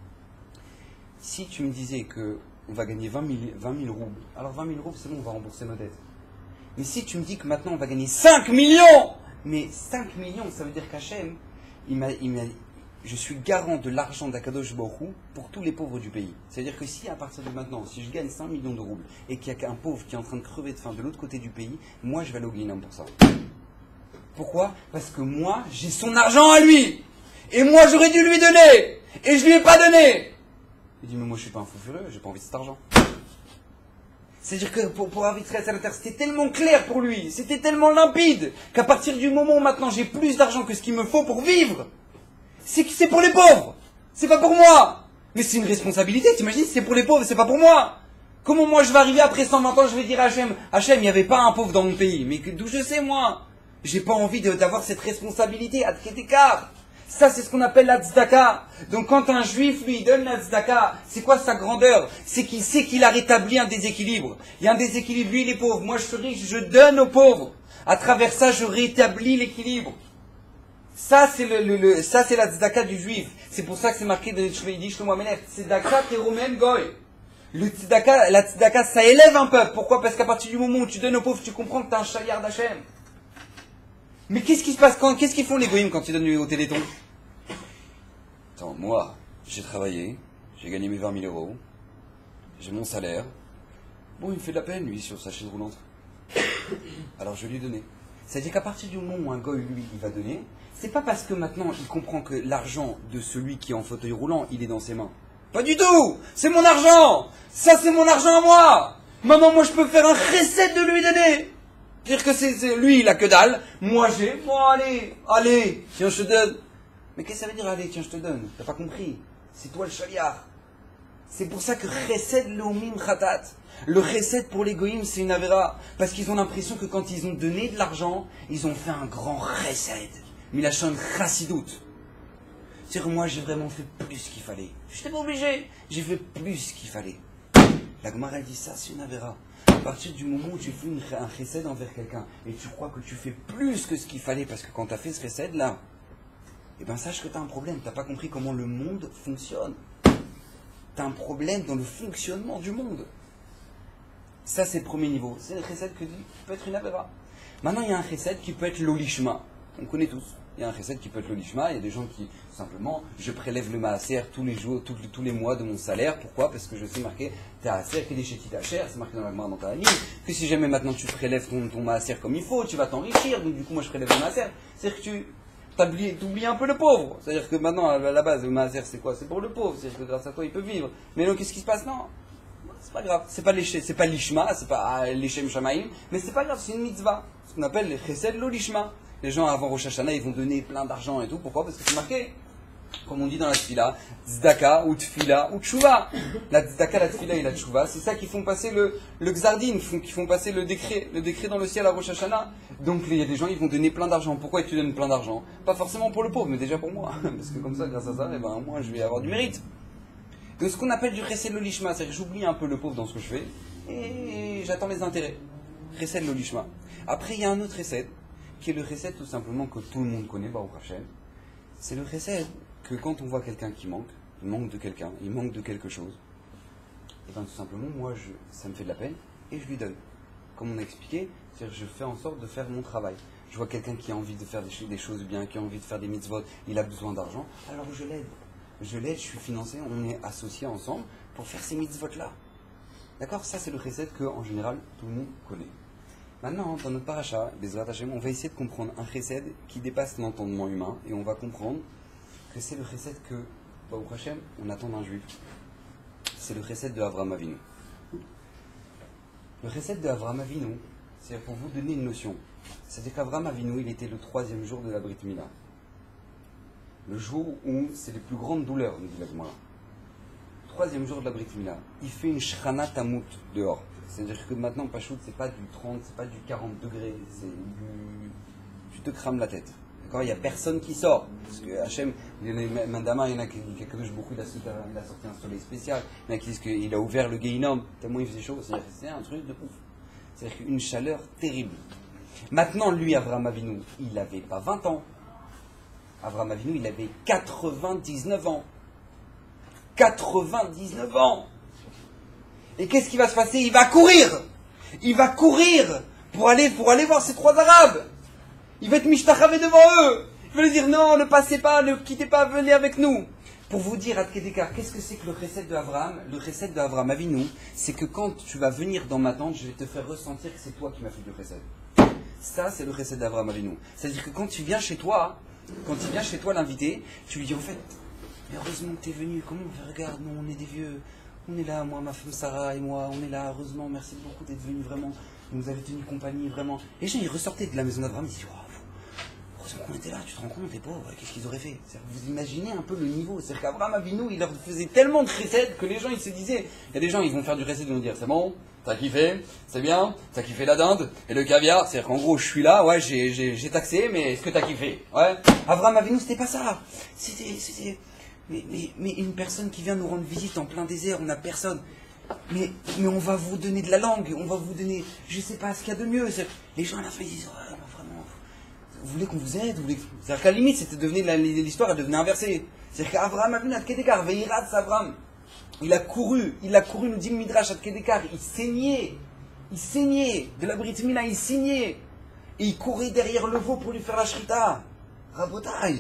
Si tu me disais qu'on va gagner vingt mille roubles, alors vingt mille roubles, c'est bon, on va rembourser nos dettes. Mais si tu me dis que maintenant on va gagner cinq millions, mais cinq millions, ça veut dire qu'Hachem, il m'a, il m'a, je suis garant de l'argent d'Akadosh Baruch Hu pour tous les pauvres du pays. C'est-à-dire que si à partir de maintenant, si je gagne cinq millions de roubles et qu'il y a un pauvre qui est en train de crever de faim de l'autre côté du pays, moi je vais aller au Guinam pour ça. Pourquoi? Parce que moi, j'ai son argent à lui. Et moi, j'aurais dû lui donner. Et je lui ai pas donné. Il dit, mais moi, je suis pas un fou furieux, j'ai pas envie de cet argent. C'est-à-dire que pour, pour Rav Israël Salanter, c'était tellement clair pour lui, c'était tellement limpide, qu'à partir du moment où maintenant j'ai plus d'argent que ce qu'il me faut pour vivre, c'est que c'est pour les pauvres. C'est pas pour moi. Mais c'est une responsabilité, t'imagines, c'est pour les pauvres, c'est pas pour moi. Comment moi, je vais arriver après cent vingt ans, je vais dire à Hachem, Hachem, il n'y avait pas un pauvre dans mon pays. Mais d'où je sais, moi? J'ai pas envie de, d'avoir cette responsabilité, à quel écart. Ça, c'est ce qu'on appelle la tzedaka. Donc, quand un juif lui donne la tzedaka, c'est quoi sa grandeur? C'est qu'il sait qu'il a rétabli un déséquilibre. Il y a un déséquilibre, lui, il est pauvre. Moi, je suis riche, je donne aux pauvres. À travers ça, je rétablis l'équilibre. Ça, c'est le, le, le ça, c'est la tzedaka du juif. C'est pour ça que c'est marqué dans le Shveidi Shlomo Amelech. Tzedaka teromen goy. Le tzedaka, la tzedaka, ça élève un peuple. Pourquoi? Parce qu'à partir du moment où tu donnes aux pauvres, tu comprends que tu as un chaliard d'Hachem. Mais qu'est-ce qui se passe quand, qu'est-ce qu'ils font les goïms quand ils donnent au Téléthon? Attends, moi, j'ai travaillé, j'ai gagné mes vingt mille euros, j'ai mon salaire. Bon, il me fait de la peine, lui, sur sa chaise roulante. Alors je lui ai donné. C'est-à-dire qu'à partir du moment où un goï, lui, il va donner, c'est pas parce que maintenant il comprend que l'argent de celui qui est en fauteuil roulant, il est dans ses mains. Pas du tout! C'est mon argent! Ça, c'est mon argent à moi! Maman, moi, je peux faire un recette de lui donner! Dire que c'est, c'est lui, il a que dalle, moi j'ai, bon allez, allez, tiens je te donne. Mais qu'est-ce que ça veut dire allez, tiens je te donne? T'as pas compris? C'est toi le chaliard. C'est pour ça que chesed leomim khatat. Le chesed pour les goïms c'est une avéra. Parce qu'ils ont l'impression que quand ils ont donné de l'argent, ils ont fait un grand chesed. Mais la chaîne chassidoute. C'est-à-dire moi j'ai vraiment fait plus qu'il fallait. Je n'étais pas obligé, j'ai fait plus qu'il fallait. La Gemara dit ça, c'est une avéra. À partir du moment où tu fais une, un chesed envers quelqu'un et tu crois que tu fais plus que ce qu'il fallait parce que quand tu as fait ce chesed là, eh bien sache que tu as un problème, tu n'as pas compris comment le monde fonctionne. Tu as un problème dans le fonctionnement du monde. Ça c'est le premier niveau, c'est le chesed qui peut être une avéra. Maintenant il y a un chesed qui peut être l'olishma, on connaît tous. Il y a un chesed qui peut être l'olishma, il y a des gens qui, simplement, je prélève le maaser tous les jours, tous, tous les mois de mon salaire. Pourquoi? Parce que je sais marquer ta'aser, que des chétis ta'acher, c'est marqué dans la Gemara dans ta ligne, que si jamais maintenant tu prélèves ton, ton maaser comme il faut, tu vas t'enrichir, donc du coup moi je prélève le maaser. C'est-à-dire que tu oublies un peu le pauvre. C'est-à-dire que maintenant, à la base, le maaser c'est quoi? C'est pour le pauvre, c'est-à-dire que grâce à toi il peut vivre. Mais donc qu'est-ce qui se passe? Non, c'est pas grave, c'est pas l'éché, c'est pas l'ishma, c'est pas ah, l'échem shamaïm, mais c'est pas grave, c'est une mitzvah, ce qu'on appelle le chesed l'olishma. Les gens avant Rosh Hashanah, ils vont donner plein d'argent et tout. Pourquoi? Parce que c'est marqué, comme on dit dans la tfila, tzedaka ou tfila ou tshuva. La tzedaka, la tfila et la tshuva, c'est ça qui font passer le, le xardin, qui font passer le décret, le décret dans le ciel à Rosh Hashanah. Donc il y a des gens, ils vont donner plein d'argent. Pourquoi tu donnes plein d'argent? Pas forcément pour le pauvre, mais déjà pour moi. Parce que comme ça, grâce à ça, eh ben, moi je vais avoir du mérite. Donc ce qu'on appelle du chesed l'olishma, c'est-à-dire que j'oublie un peu le pauvre dans ce que je fais et j'attends les intérêts. Chesed l'olishma. Après, il y a un autre chesed, qui est le chesed tout simplement que tout le monde connaît, Baruch Hashem. C'est le chesed que quand on voit quelqu'un qui manque, il manque de quelqu'un, il manque de quelque chose, et bien tout simplement, moi, je, ça me fait de la peine, et je lui donne. Comme on a expliqué, c'est-à-dire je fais en sorte de faire mon travail. Je vois quelqu'un qui a envie de faire des, des choses bien, qui a envie de faire des mitzvot, il a besoin d'argent, alors je l'aide. Je l'aide, je suis financé, on est associés ensemble pour faire ces mitzvot-là. D'accord? Ça, c'est le chesed que, en général, tout le monde connaît. Maintenant, dans notre paracha, Bezrat Hashem, on va essayer de comprendre un chesed qui dépasse l'entendement humain, et on va comprendre que c'est le chesed que, Baruch Hashem, on attend d'un juif. C'est le chesed de Avraham Avinu. Le chesed de Avraham Avinu, c'est pour vous donner une notion. C'est-à-dire qu'Avraham Avinu, il était le troisième jour de la Brit Mila. Le jour où c'est les plus grandes douleurs, nous dit la Gemara. Troisième jour de la Brit Mila, il fait une shrana tamut dehors. C'est-à-dire que maintenant, Pachout, c'est pas du trente, c'est pas du quarante degrés, c'est du... Tu te crames la tête. D'accord? Il n'y a personne qui sort. Parce que Hachem, Mandama, il y en a qui disent beaucoup, il a sorti un soleil spécial. Il y en a qui disent qu'il a ouvert le Gehinom, tellement il faisait chaud. C'est un truc de ouf. C'est-à-dire qu'une chaleur terrible. Maintenant, lui, Avraham Avinu, il n'avait pas vingt ans. Avraham Avinu, il avait quatre-vingt-dix-neuf ans. quatre-vingt-dix-neuf ans. Et qu'est-ce qui va se passer? Il va courir. Il va courir pour aller, pour aller voir ces trois Arabes. Il va être mishtachavé devant eux. Il va lui dire non, ne passez pas, ne quittez pas, venez avec nous. Pour vous dire, Adkedekar, qu'est-ce que c'est que le chesed de Avraham? Le chesed de Avraham Avinu, c'est que quand tu vas venir dans ma tente, je vais te faire ressentir que c'est toi qui m'as fait le chesed. Ça, c'est le chesed d'Avraham Avinu. C'est-à-dire que quand tu viens chez toi, quand tu viens chez toi l'invité, tu lui dis en fait, mais heureusement que tu es venu, comment on fait, regarde, nous on est des vieux, on est là, moi, ma femme Sarah et moi, on est là, heureusement, merci beaucoup d'être venu, vraiment, vous nous avez tenu compagnie, vraiment. Les gens, ils ressortaient de la maison d'Avraham, ils disaient, oh, heureusement qu'on était là, tu te rends compte, les pauvres, qu'est-ce qu'ils auraient fait? Vous imaginez un peu le niveau, c'est-à-dire qu'Avraham Avinu, il leur faisait tellement de chesed que les gens, ils se disaient, il y a des gens, ils vont faire du chesed, ils vont dire, c'est bon, t'as kiffé, c'est bien, t'as kiffé la dinde et le caviar, c'est-à-dire qu'en gros, je suis là, ouais, j'ai, j'ai, j'ai taxé, mais est-ce que t'as kiffé? Ouais. Avraham Avinu, c'était pas ça. C'était, c'était, mais, mais, mais une personne qui vient nous rendre visite en plein désert, on n'a personne. Mais, mais on va vous donner de la langue, on va vous donner, je sais pas ce qu'il y a de mieux. C'est, les gens à la fin, ils disent, ouais, mais vraiment, vous voulez qu'on vous aide? Vous voulez... C'est-à-dire qu'à la limite, c'était devenu, l'histoire, elle devenait inversée. C'est-à-dire qu'Avraham Avinu, Adkedekar, Veirat Savram. Il a couru, il a couru, nous dit le Midrash Adkedekar, il saignait, il saignait, de la Brit Mila, il saignait, et il courait derrière le veau pour lui faire la shrita. Rabotaï.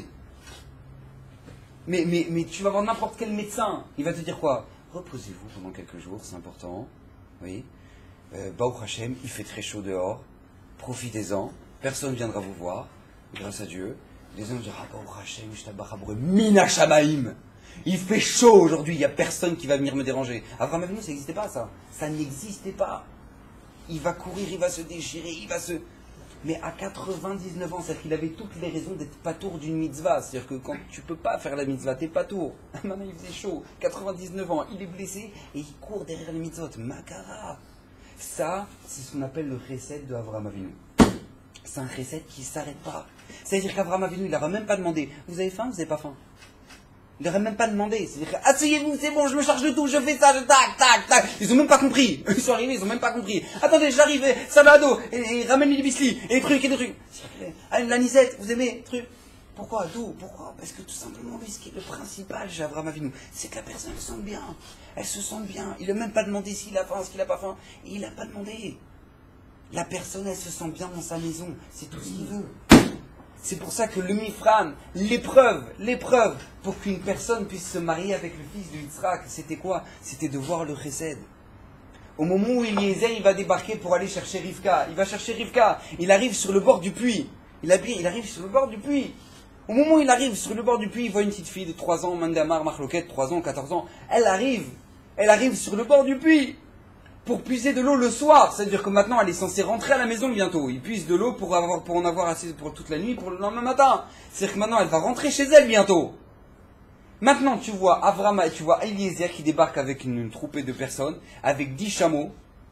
Mais, mais, mais tu vas voir n'importe quel médecin, il va te dire quoi? Reposez-vous pendant quelques jours, c'est important, oui. Euh, Baruch Hashem, il fait très chaud dehors, profitez-en, personne ne viendra vous voir, grâce à Dieu. Les gens vont dire, ah Baruch Hashem, Shtabach Abreu, Mina Shamaim. Il fait chaud aujourd'hui, il n'y a personne qui va venir me déranger. Avraham Avinu, ça n'existait pas, ça. Ça n'existait pas. Il va courir, il va se déchirer, il va se... Mais à quatre-vingt-dix-neuf ans, c'est-à-dire qu'il avait toutes les raisons d'être patour d'une mitzvah. C'est-à-dire que quand tu ne peux pas faire la mitzvah, t'es patour. Maintenant, il faisait chaud. quatre-vingt-dix-neuf ans, il est blessé et il court derrière les mitzvot. Makara. Ça, c'est ce qu'on appelle le chesed de Avraham Avinu. C'est un chesed qui ne s'arrête pas. C'est-à-dire qu'Avraham Avinu, il n'aura même pas demandé, vous avez faim, vous n'avez pas faim? Il n'aurait même pas demandé. C'est-à-dire, asseyez-vous, c'est bon, je me charge de tout, je fais ça, je tac, tac, tac. Ils ont même pas compris. Ils sont arrivés, ils ont même pas compris. Attendez, j'arrive, ça va à dos, et, et ramène les biscuits, et des trucs, et des trucs. Ah, la nisette, vous aimez, truc. Pourquoi, d'où? Pourquoi? Parce que tout simplement, lui, ce qui est le principal chez Avraham Avinu, c'est que la personne, elle se sent bien. Elle se sent bien. Il n'a même pas demandé s'il a faim, ce qu'il n'a pas faim. Et il n'a pas demandé. La personne, elle se sent bien dans sa maison. C'est tout ce qu'il veut. C'est pour ça que le Mifran, l'épreuve, l'épreuve, pour qu'une personne puisse se marier avec le fils de Yitzhak, c'était quoi? C'était de voir le chesed. Au moment où Eliezer, il va débarquer pour aller chercher Rivka, il va chercher Rivka, il arrive sur le bord du puits. Il arrive sur le bord du puits. Au moment où il arrive sur le bord du puits, il voit une petite fille de trois ans, Mandamar, Marloquette, trois ans, quatorze ans. Elle arrive, elle arrive sur le bord du puits. Pour puiser de l'eau le soir, c'est-à-dire que maintenant elle est censée rentrer à la maison bientôt. Il puise de l'eau pour, avoir, pour en avoir assez pour toute la nuit, pour le lendemain matin. C'est-à-dire que maintenant elle va rentrer chez elle bientôt. Maintenant tu vois Avraham, tu vois Eliezer qui débarque avec une, une troupée de personnes, avec dix chameaux.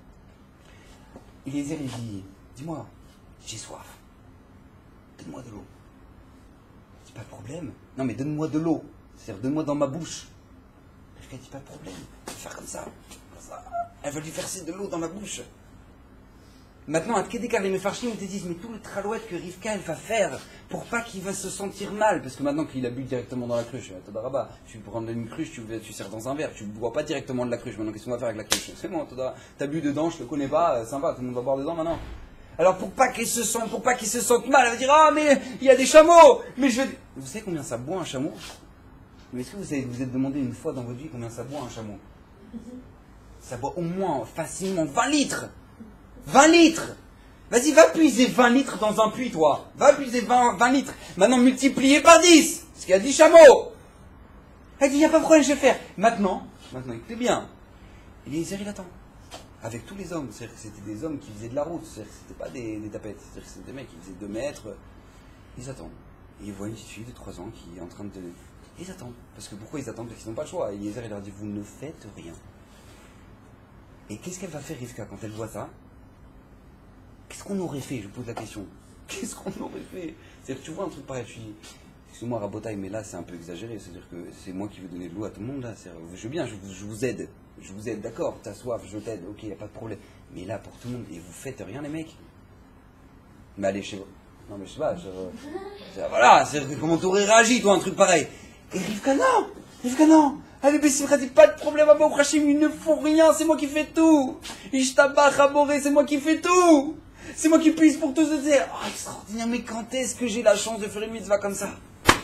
Eliezer il dit, dis-moi, j'ai soif. Donne-moi de l'eau. Je dis, pas de problème. Non mais donne-moi de l'eau. C'est-à-dire donne-moi dans ma bouche. Elle dit, pas de problème. Je vais faire comme ça. Elle va lui verser de l'eau dans la bouche. Maintenant, à Kedekar, les Mefarshim te disent, mais tout le tralouette que Rivka elle va faire pour pas qu'il va se sentir mal, parce que maintenant qu'il a bu directement dans la cruche, Todarabah, tu prends une cruche, tu, tu sers dans un verre, tu ne bois pas directement de la cruche. Maintenant, qu'est-ce qu'on va faire avec la cruche? C'est bon, t'as bu dedans, je te connais pas, euh, sympa, tout le monde va boire dedans maintenant. Alors pour pas qu'il se sente, pour pas qu'il se sente mal, elle va dire, ah mais il y a des chameaux, mais je vais... Vous savez combien ça boit un chameau? Mais est-ce que vous avez, vous êtes demandé une fois dans votre vie combien ça boit un chameau? ça boit au moins facilement vingt litres. vingt litres. Vas-y, va puiser vingt litres dans un puits, toi. Va puiser vingt, vingt litres. Maintenant, multiplié par dix. Parce qu'il y a dix chameaux. Elle dit, il n'y a pas de problème, je vais faire. Maintenant, maintenant, écoutez bien. Eliezer, il attend. Avec tous les hommes. C'est-à-dire que c'était des hommes qui faisaient de la route. C'est-à-dire que c'était pas des, des tapettes. C'est-à-dire que c'était des mecs qui faisaient deux mètres. Ils attendent. Et ils voient une petite fille de trois ans qui est en train de... Ils attendent. Parce que pourquoi ils attendent? Parce qu'ils n'ont pas le choix. Eliezer, il leur dit, vous ne faites rien. Et qu'est-ce qu'elle va faire, Rivka, quand elle voit ça? Qu'est-ce qu'on aurait fait? Je pose la question. Qu'est-ce qu'on aurait fait? C'est-à-dire que tu vois un truc pareil, je suis... Excuse-moi, Rabotaï, mais là, c'est un peu exagéré. C'est-à-dire que c'est moi qui veux donner de l'eau à tout le monde, là. Je veux bien, je vous, je vous aide. Je vous aide, d'accord, t'as soif, je t'aide, ok, il n'y a pas de problème. Mais là, pour tout le monde, et vous faites rien, les mecs? Mais allez chez vous. Non, mais je sais pas, je... je... Voilà, c'est comment t'aurais réagi, toi, un truc pareil. Et Rivka, non! Rivka, non! Allez, Bessimcha, dit pas de problème, Abou Hachim, il ne faut rien, c'est moi qui fais tout! Ishtabach, Aboré, c'est moi qui fais tout! C'est moi qui puisse pour tous se dire, oh, extraordinaire, mais quand est-ce que j'ai la chance de faire une mitzvah comme ça?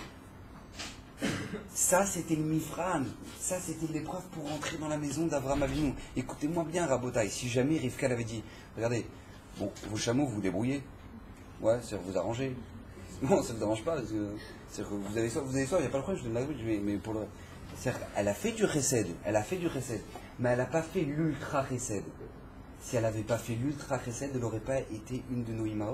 Ça, c'était le Mifran. Ça, c'était l'épreuve pour rentrer dans la maison d'Avraham Avinu. Écoutez-moi bien, Rabotaï, si jamais Rivka l'avait dit, regardez, bon, vos chameaux, vous vous débrouillez. Ouais, c'est vous arrangez. Non, ça ne vous arrange pas. C'est que vous avez ça, vous avez ça, il n'y a pas de problème, je donne la grue, mais pour le... C'est-à-dire qu'elle a fait du chesed, elle a fait du chesed, mais elle n'a pas fait l'ultra chesed. Si elle n'avait pas fait l'ultra chesed, elle n'aurait pas été une de nos imaot.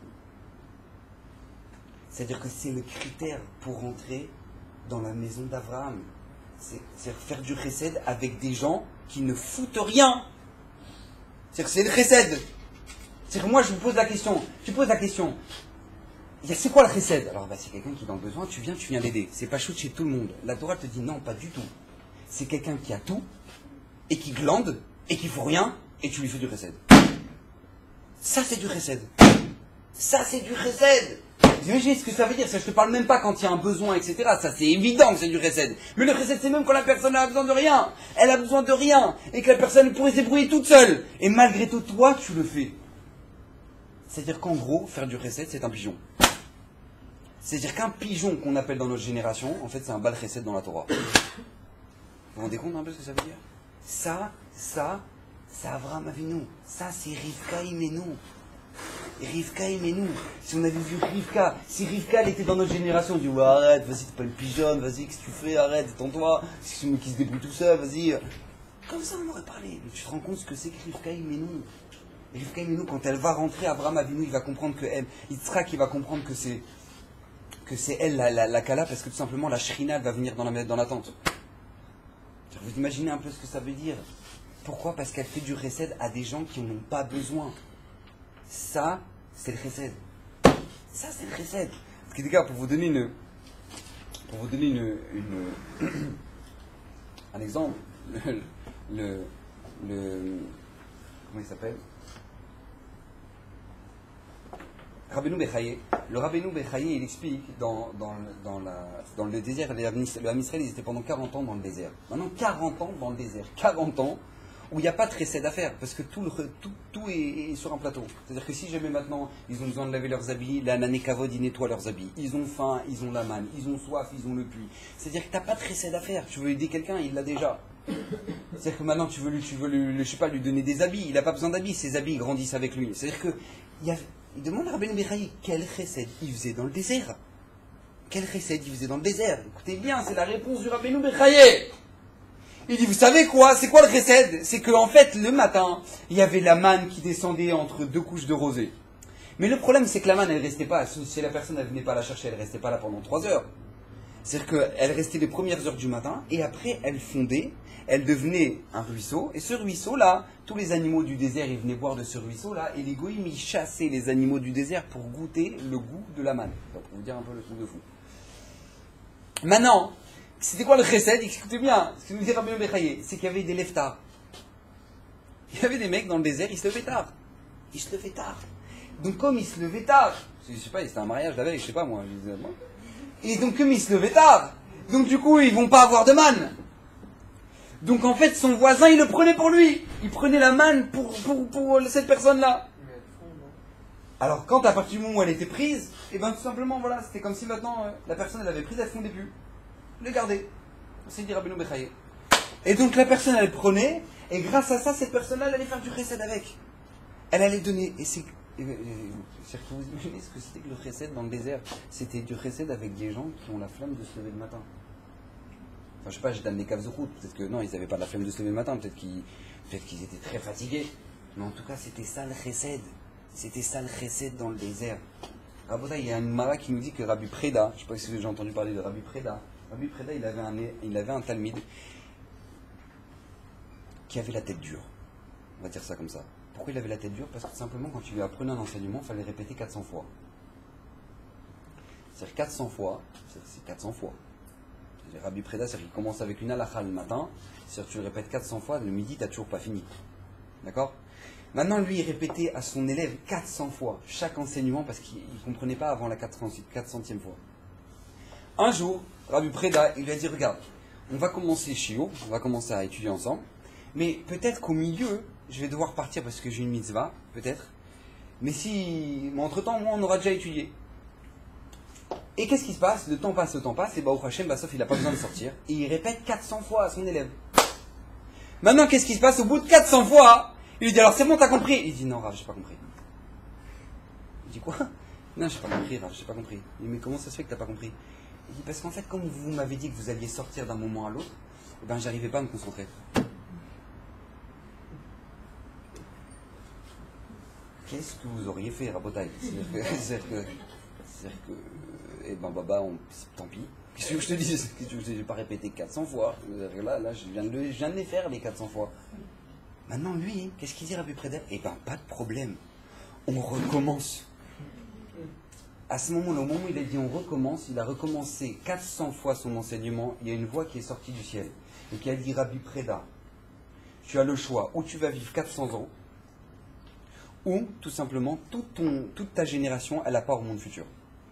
C'est-à-dire que c'est le critère pour rentrer dans la maison d'Abraham. C'est faire du chesed avec des gens qui ne foutent rien. C'est-à-dire que c'est le chesed. C'est-à-dire que moi, je vous pose la question. Tu poses la question. C'est quoi le chesed? Alors, bah, c'est quelqu'un qui est dans le besoin, tu viens, tu viens l'aider. C'est pas shoot chez tout le monde. La Torah te dit non, pas du tout. C'est quelqu'un qui a tout, et qui glande, et qui fout rien, et tu lui fais du chesed. Ça, c'est du chesed. Ça, c'est du chesed. Vous imaginez ce que ça veut dire? Ça, je te parle même pas quand il y a un besoin, et cetera. Ça, c'est évident que c'est du chesed. Mais le chesed, c'est même quand la personne a besoin de rien. Elle a besoin de rien. Et que la personne pourrait se débrouiller toute seule. Et malgré tout, toi, tu le fais. C'est-à-dire qu'en gros, faire du chesed, c'est un pigeon. C'est-à-dire qu'un pigeon qu'on appelle dans notre génération, en fait, c'est un bal chesed dans la Torah. Vous vous rendez compte un peu ce que ça veut dire? Ça, ça, c'est Avraham Avinu. Ça, c'est Rivka Imenu. Rivka Imenu. Si on avait vu Rivka, si Rivka elle était dans notre génération, on dit ouais, arrête, vas-y, t'es pas une pigeonne, vas-y, qu'est-ce que tu fais, arrête, détends-toi, c'est celui qui se débrouille tout seul, vas-y. Comme ça, on aurait parlé. Mais tu te rends compte ce que c'est que Rivka Imenu? Rivka Imenu, quand elle va rentrer, Avraham Avinu, il va comprendre que elle, Yitzhak, il va comprendre que c'est que c'est elle la, la, la Kala, parce que tout simplement la Shrina va venir dans la, dans la tente. Vous imaginez un peu ce que ça veut dire? Pourquoi? Parce qu'elle fait du chesed à des gens qui n'en ont pas besoin. Ça, c'est le chesed. Ça, c'est le chesed. Parce que les gars, pour vous donner une, pour vous donner une, une un exemple, le, le, le comment il s'appelle? Rabbeinu Bechaye. Le Rabbeinu Bechaye, il explique dans, dans, dans, la, dans le désert, le Ham Israël, ils étaient pendant quarante ans dans le désert. Maintenant, quarante ans dans le désert. quarante ans où il n'y a pas de chesed à faire, parce que tout, le, tout, tout est, est sur un plateau. C'est-à-dire que si jamais maintenant, ils ont besoin de laver leurs habits, la nané kavod, ils nettoient leurs habits. Ils ont faim, ils ont la manne, ils ont soif, ils ont le puits. C'est-à-dire que tu n'as pas de chesed à faire. Tu veux aider quelqu'un, il l'a déjà. C'est-à-dire que maintenant, tu veux, lui, tu veux lui, je sais pas, lui donner des habits. Il n'a pas besoin d'habits, ses habits grandissent avec lui. C'est-à-dire que il y a... Il demande à Rabbeinu Bechaye quel chesed il faisait dans le désert. Quel chesed il faisait dans le désert? Écoutez bien, c'est la réponse du Rabbeinu Bechaye. Il dit, vous savez quoi? C'est quoi le chesed? C'est qu'en fait, le matin, il y avait la manne qui descendait entre deux couches de rosée. Mais le problème, c'est que la manne, elle restait pas. Si la personne ne venait pas la chercher, elle restait pas là pendant trois heures. C'est-à-dire qu'elle restait les premières heures du matin, et après, elle fondait, elle devenait un ruisseau, et ce ruisseau-là, tous les animaux du désert, ils venaient boire de ce ruisseau-là, et les goïms, ils chassaient les animaux du désert pour goûter le goût de la manne. Donc, pour vous dire un peu le truc de fou. Maintenant, c'était quoi le chesed? Écoutez bien, ce que nous dit Rabbeinu Bechaye, c'est qu'il y avait des leftards. Il y avait des mecs dans le désert, ils se levaient tard. Ils se levaient tard. Donc, comme ils se levaient tard, je sais pas, c'était un mariage la veille, je sais pas moi, je disais, moi. Et donc, comme ils se levaient tard, donc du coup, ils vont pas avoir de manne. Donc, en fait, son voisin, il le prenait pour lui. Il prenait la manne pour, pour, pour cette personne-là. Alors, quand à partir du moment où elle était prise, et bien tout simplement, voilà, c'était comme si maintenant, euh, la personne, elle avait prise, elle fondait plus. Le gardait. C'est dit Rabbeinu Bechaye. Et donc, la personne, elle prenait, Et grâce à ça, cette personne-là, elle allait faire du chesed avec. Elle allait donner. Et c'est. C'est-à-dire que vous imaginez ce que c'était que le chesed dans le désert. C'était du chesed avec des gens qui ont la flemme de se lever le matin. Enfin, je sais pas, j'ai donné des caves de route. Peut-être que non, ils n'avaient pas la flemme de se lever le matin. Peut-être qu'ils peut-être qu'ils étaient très fatigués. Mais en tout cas, c'était ça le chesed. C'était ça le chesed dans le désert. Raboda, il y a une Mara qui nous dit que Rabbi Preda, je ne sais pas si vous avez déjà entendu parler de Rabbi Preda. Rabbi Preda, il avait un, il avait un talmide qui avait la tête dure. On va dire ça comme ça. Pourquoi il avait la tête dure? Parce que simplement, quand tu lui apprenais un enseignement, il fallait répéter quatre cents fois. C'est-à-dire quatre cents fois, c'est quatre cents fois. Rabbi Preda, c'est-à-dire qu'il commence avec une halakha le matin, c'est-à-dire que tu le répètes quatre cents fois, le midi, tu n'as toujours pas fini. D'accord? Maintenant, lui, il répétait à son élève quatre cents fois chaque enseignement parce qu'il ne comprenait pas avant la quatre centième fois. Un jour, Rabbi Preda, il lui a dit, regarde, on va commencer Shio, on va commencer à étudier ensemble, mais peut-être qu'au milieu, je vais devoir partir parce que j'ai une mitzvah, peut-être, mais si, mais entre-temps, moi, on aura déjà étudié. Et qu'est-ce qui se passe? Le temps passe, le temps passe, et Baruch Hashem, Bassof, il n'a pas besoin de sortir, et il répète quatre cents fois à son élève. Maintenant, qu'est-ce qui se passe? Au bout de quatre cents fois, il lui dit, alors c'est bon, t'as compris? Il dit, non, Rav, j'ai pas compris. Il dit, quoi? Non, j'ai pas compris, Rav, j'ai pas compris. Il dit, mais comment ça se fait que t'as pas compris? Il dit, parce qu'en fait, comme vous m'avez dit que vous alliez sortir d'un moment à l'autre, eh ben, j'arrivais pas à me concentrer. Qu'est-ce que vous auriez fait, Rabotai? C'est-à-dire que, c'est-à-dire que, c'est-à-dire que, eh ben, Baba, on, tant pis. Qu'est-ce que je te dis? Qu'est-ce que je n'ai pas répété quatre cents fois? Là, là, je viens, de, je viens de les faire, les quatre cents fois. Maintenant, lui, qu'est-ce qu'il dit, Rabbi Preda? Eh bien, pas de problème. On recommence. À ce moment-là, au moment où il a dit on recommence, il a recommencé quatre cents fois son enseignement. Il y a une voix qui est sortie du ciel et qui a dit, Rabbi Preda, tu as le choix, ou tu vas vivre quatre cents ans, ou, tout simplement, toute, ton, toute ta génération, elle a part au monde futur.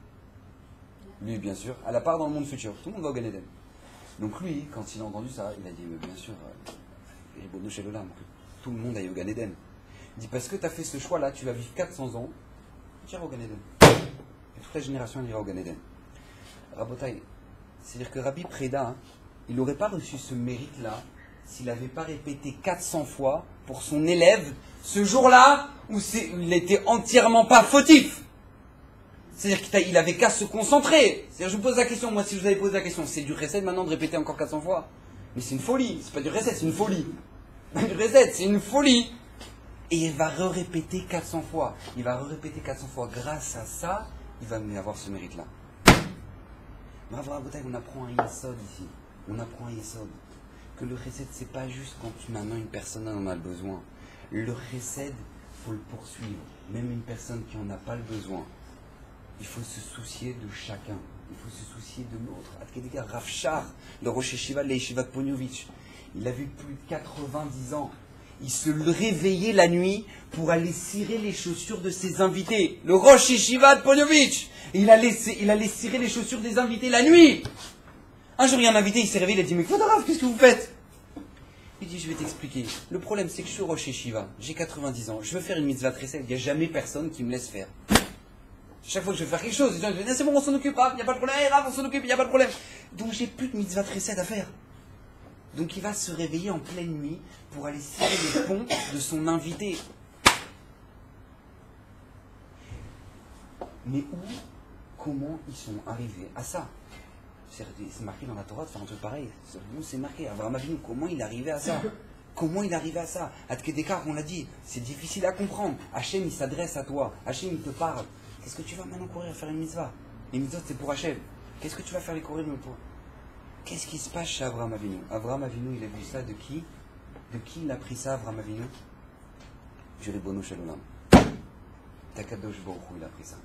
Lui, bien sûr, elle a part dans le monde futur. Tout le monde va au Gan Eden. Donc lui, quand il a entendu ça, il a dit, mais bien sûr, il est beau chez le lame, que tout le monde aille au Gan Eden. Il dit, parce que tu as fait ce choix-là, tu vas vivre quatre cents ans, tu iras au Gan Eden. Et toute la génération, elle ira au Gan Eden. Rabotai, c'est-à-dire que Rabbi Preda, hein, il n'aurait pas reçu ce mérite-là s'il n'avait pas répété quatre cents fois pour son élève ce jour-là où il n'était entièrement pas fautif. C'est-à-dire qu'il n'avait qu'à se concentrer. C'est-à-dire, je vous pose la question, moi si je vous avais posé la question, c'est du recette maintenant de répéter encore quatre cents fois? Mais c'est une folie, c'est pas du recette, c'est une folie. Du recette, c'est une folie. Et il va re-répéter quatre cents fois. Il va re-répéter quatre cents fois. Grâce à ça, il va avoir ce mérite-là. Bravo, on apprend un Yesod ici. On apprend un Yesod. Que le recette, c'est pas juste quand maintenant une personne en a le besoin. Le recette, il faut le poursuivre. Même une personne qui n'en a pas le besoin. Il faut se soucier de chacun. Il faut se soucier de l'autre. Adkedeka Rav Shar, le Rosh Yeshiva de l'Yeshiva de Ponyovitch, il avait plus de quatre-vingt-dix ans. Il se réveillait la nuit pour aller cirer les chaussures de ses invités. Le Rosh Yeshiva de Ponyovitch, il allait, il allait cirer les chaussures des invités la nuit. Un jour, il y a un invité, il s'est réveillé, il a dit, mais Kvodarav, qu'est-ce que vous faites? Il dit, je vais t'expliquer. Le problème, c'est que je suis au Rosh Yeshiva, j'ai quatre-vingt-dix ans, je veux faire une mitzvah tressel, il n'y a jamais personne qui me laisse faire. Chaque fois que je veux faire quelque chose, les gens disent, c'est bon, on s'en occupe, il n'y a pas de problème, hey, Rav, on s'en occupe, il n'y a pas de problème. Donc j'ai plus de mitzvah tressel à faire. Donc il va se réveiller en pleine nuit pour aller cirer les ponts de son invité. Mais où, comment ils sont arrivés à ça? C'est marqué dans la Torah de faire un truc pareil. Nous, c'est marqué. Abraham Avinu, comment il est arrivé à ça? Comment il est arrivé à ça? Adkedekar, on l'a dit, c'est difficile à comprendre. Hachem, il s'adresse à toi. Hachem, il te parle. Qu'est-ce que tu vas maintenant courir faire une mitzvah? Les mitzvahs, c'est pour Hachem. Qu'est-ce que tu vas faire les courir pour? Qu'est-ce qui se passe chez Abraham Avinu? Abraham Avinu, il a vu ça de qui? De qui il a pris ça, Abraham Avinu? Du Ribono Shel Olam. D'Akadosh Baruch Hu, il a pris ça.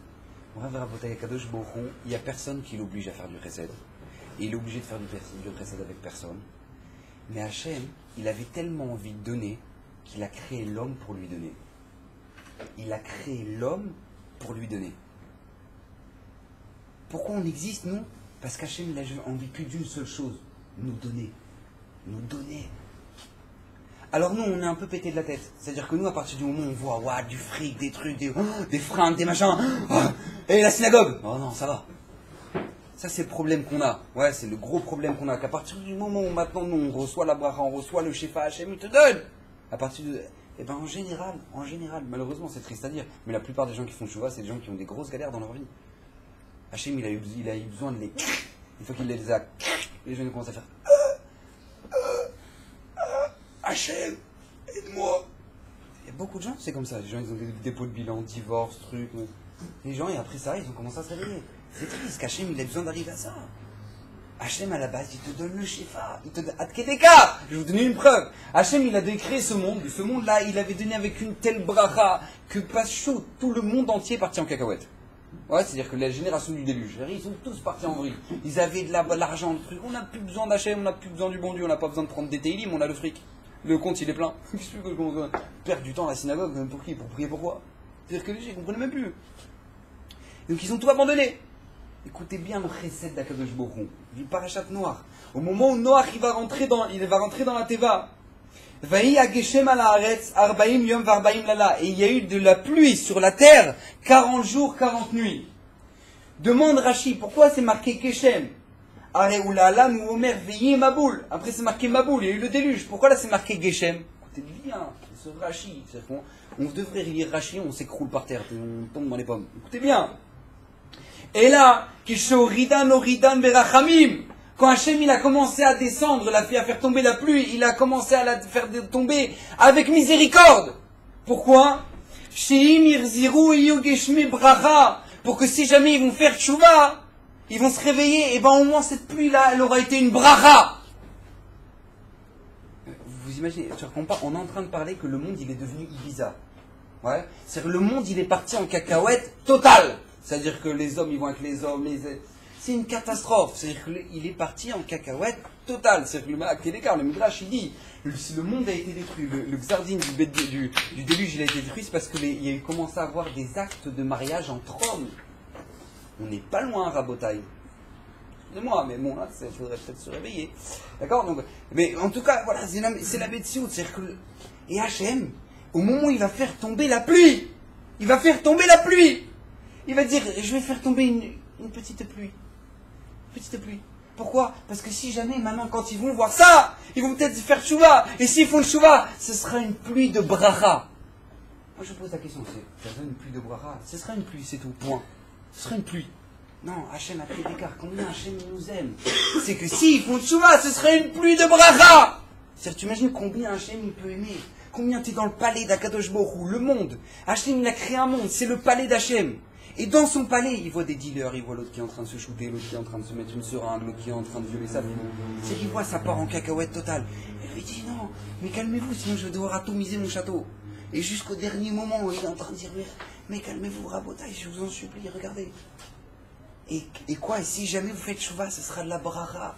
Il n'y a personne qui l'oblige à faire du chesed. Il est obligé de faire du chesed avec personne. Mais Hachem, il avait tellement envie de donner qu'il a créé l'homme pour lui donner. Il a créé l'homme pour lui donner. Pourquoi on existe, nous? Parce qu'Hachem, il a envie que d'une seule chose, nous donner. Nous donner. Alors nous, on est un peu pété de la tête. C'est-à-dire que nous, à partir du moment où on voit ouah, du fric, des trucs, des, oh, des fringues, des machins, oh, et la synagogue, oh non, ça va. Ça, c'est le problème qu'on a. Ouais, c'est le gros problème qu'on a. Qu'à partir du moment où maintenant, nous, on reçoit la bracha, on reçoit le Shefa Hachem, il te donne. À partir de... Eh ben, en général, en général, malheureusement, c'est triste à dire, mais la plupart des gens qui font Chouva, c'est des gens qui ont des grosses galères dans leur vie. Hachem, il a eu, il a eu besoin de les... Une fois qu'il les a... Les gens ils commencent à faire... Hachem, aide-moi. Il y a beaucoup de gens, c'est comme ça. Les gens, ils ont des dépôts de bilan, divorce, trucs. Les gens, et après ça, ils ont commencé à se réveiller. C'est triste qu'Hachem, il a besoin d'arriver à ça. Hachem, à la base, il te donne le Shefa. Il te donne... Adkedeka. Je vais vous donner une preuve. Hachem, il a créé ce monde. Ce monde-là, il avait donné avec une telle bracha que pas chaud, tout le monde entier est parti en cacahuète. Ouais, c'est-à-dire que la génération du déluge, ils sont tous partis en vrille. Ils avaient de l'argent, le truc. On n'a plus besoin d'Hachem, on n'a plus besoin du bon Dieu, on n'a pas besoin de prendre des télim, on a le fric. Le compte, il est plein. Qu'est-ce que qu'on perd du temps à la synagogue? Pour qui? Pour prier pourquoi? C'est-à-dire que les gens ne comprenaient même plus. Donc ils ont tout abandonné. Écoutez bien le chesed d'Akadosh Baruch Hu, du parachat Noach. Au moment où Noach il va rentrer dans, il va rentrer dans la Teva, Vahi ageshem ala haaretz arbaim yom varbaim lala, et il y a eu de la pluie sur la terre quarante jours, quarante nuits. Demande Rashi, pourquoi c'est marqué Geshem? Are ulala nous omer veillé maboul. Après c'est marqué maboul, il y a eu le déluge. Pourquoi là c'est marqué Geshem? Écoutez bien, ce Rashi, on, on devrait lire Rashi, on s'écroule par terre, on tombe dans les pommes. Écoutez bien. Et là, Kishoridan Oridan Berachamim, quand Hachem il a commencé à descendre, la, à faire tomber la pluie, il a commencé à la faire tomber avec miséricorde. Pourquoi? Sheim Irziru Yogeshme Bracha, pour que si jamais ils vont faire tchouva, ils vont se réveiller, et ben au moins cette pluie-là, elle aura été une bracha. Vous imaginez, on est en train de parler que le monde il est devenu Ibiza. Ouais, c'est-à-dire que le monde il est parti en cacahuète totale. C'est-à-dire que les hommes, ils vont avec les hommes, les... c'est une catastrophe. C'est-à-dire qu'il est parti en cacahuète totale. C'est-à-dire que le, le Midrash, il dit, si le monde a été détruit, le, le Xardine du, du, du déluge, il a été détruit, c'est parce qu'il a commencé à avoir des actes de mariage entre hommes. On n'est pas loin, Rabotaï. Excusez-moi, mais bon, là, il faudrait peut-être se réveiller. D'accord? Donc, mais en tout cas, voilà, c'est la, c'est la Betsiout. C'est-à-dire que... Et Hachem, au moment où il va faire tomber la pluie, il va faire tomber la pluie. Il va dire, je vais faire tomber une, une petite pluie. Petite pluie. Pourquoi? Parce que si jamais, maintenant, quand ils vont voir ça, ils vont peut-être faire tchouva. Et s'ils font tchouva, ce sera une pluie de bracha. Moi, je pose la question, c'est, ça sera une pluie de bracha? Ce sera une pluie, c'est tout, point. Ce sera une pluie. Non, Hachem a pris d'écart. Combien Hachem nous aime? C'est que s'ils font tchouva, ce sera une pluie de bracha. C'est-à-dire, tu imagines combien Hachem il peut aimer? Combien tu es dans le palais d'Akadosh Baruch Hu, le monde. Hachem, il a créé un monde, c'est le palais d'Hachem. Et dans son palais, il voit des dealers, il voit l'autre qui est en train de se shooter, l'autre qui est en train de se mettre une seringue, l'autre qui est en train de violer sa fille. C'est qu'il voit, ça part en cacahuète totale. Et il lui dit, non, mais calmez-vous, sinon je vais devoir atomiser mon château. Et jusqu'au dernier moment, il est en train de dire, mais, mais calmez-vous, Rabotaï, je vous en supplie, regardez. Et, et quoi, et si jamais vous faites chouva, ce sera de la bracha.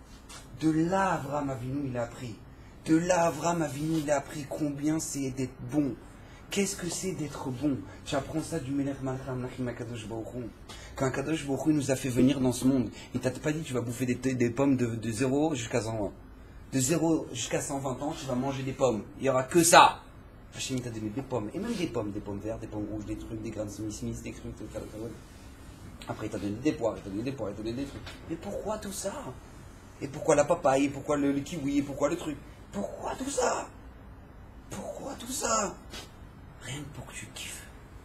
De là, Avram Avinu, il a appris. De là, Avram Avinu, il a appris combien c'est d'être bon. Qu'est-ce que c'est d'être bon? Tu apprends ça du Melech Malcham Nachim Akadosh Baruch Hu. Quand Akadosh Baruch Hu nous a fait venir dans ce monde, il t'a pas dit tu vas bouffer des, des pommes de, de zéro jusqu'à cent vingt. De zéro jusqu'à cent vingt ans, tu vas manger des pommes. Il n'y aura que ça. Hachem t'a donné des pommes. Et même des pommes, des pommes vertes, des pommes rouges, des trucs, des graines de smith, des trucs, des trucs. Après, il t'a donné des poires, il t'a donné des poires, il t'a donné des trucs. Mais pourquoi tout ça? Et pourquoi la papaye? Et pourquoi le, le kiwi? Et pourquoi le truc? Pourquoi tout ça? Pourquoi tout ça? Rien que pour que tu kiffes.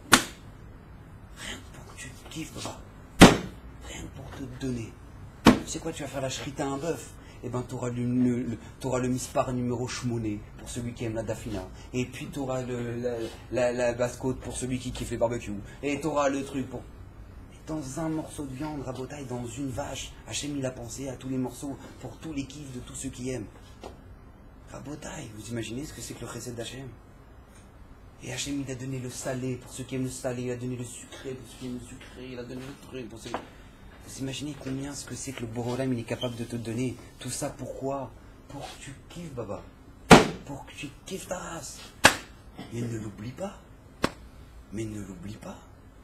Rien que pour que tu kiffes, papa. Rien que pour te donner. Tu sais quoi, tu vas faire la shrita à un bœuf. Eh ben, tu auras le, le, le, t'auras le mispar numéro shmoné pour celui qui aime la dafina. Et puis, tu auras le, la, la, la basse-côte pour celui qui kiffe les barbecues. Et tu auras le truc pour... Et dans un morceau de viande, Rabotaï, dans une vache, Hachem, il a pensé à tous les morceaux pour tous les kiffs de tous ceux qui aiment. Rabotaï, vous imaginez ce que c'est que le chesed d'Hachem? Et Hachem, il a donné le salé pour ceux qui aiment le salé, il a donné le sucré pour ceux qui aiment le sucré, il a donné le truc pour ceux qui... Vous imaginez combien ce que c'est que le Borolam, il est capable de te donner? Tout ça, pourquoi? Pour que tu kiffes, Baba. Pour que tu kiffes ta race. Mais ne l'oublie pas. Mais ne l'oublie pas.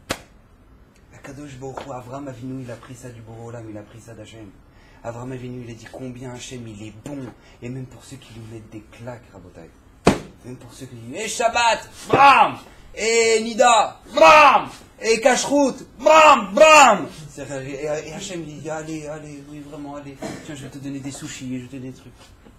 Akadosh Baruch Hu, Avram Avinu, il a pris ça du Borolam, il a pris ça d'Hachem. Avram Avinu, il a dit combien Hachem, il est bon. Et même pour ceux qui lui mettent des claques, Rabotai. Même pour ceux qui disent, hé Shabbat, bram, hé Nida, bram, Et cache-route, bram, bram. Et, et Hachem dit, allez, allez, oui, vraiment, allez. Tiens, je vais te donner des sushis, je vais te donner des trucs.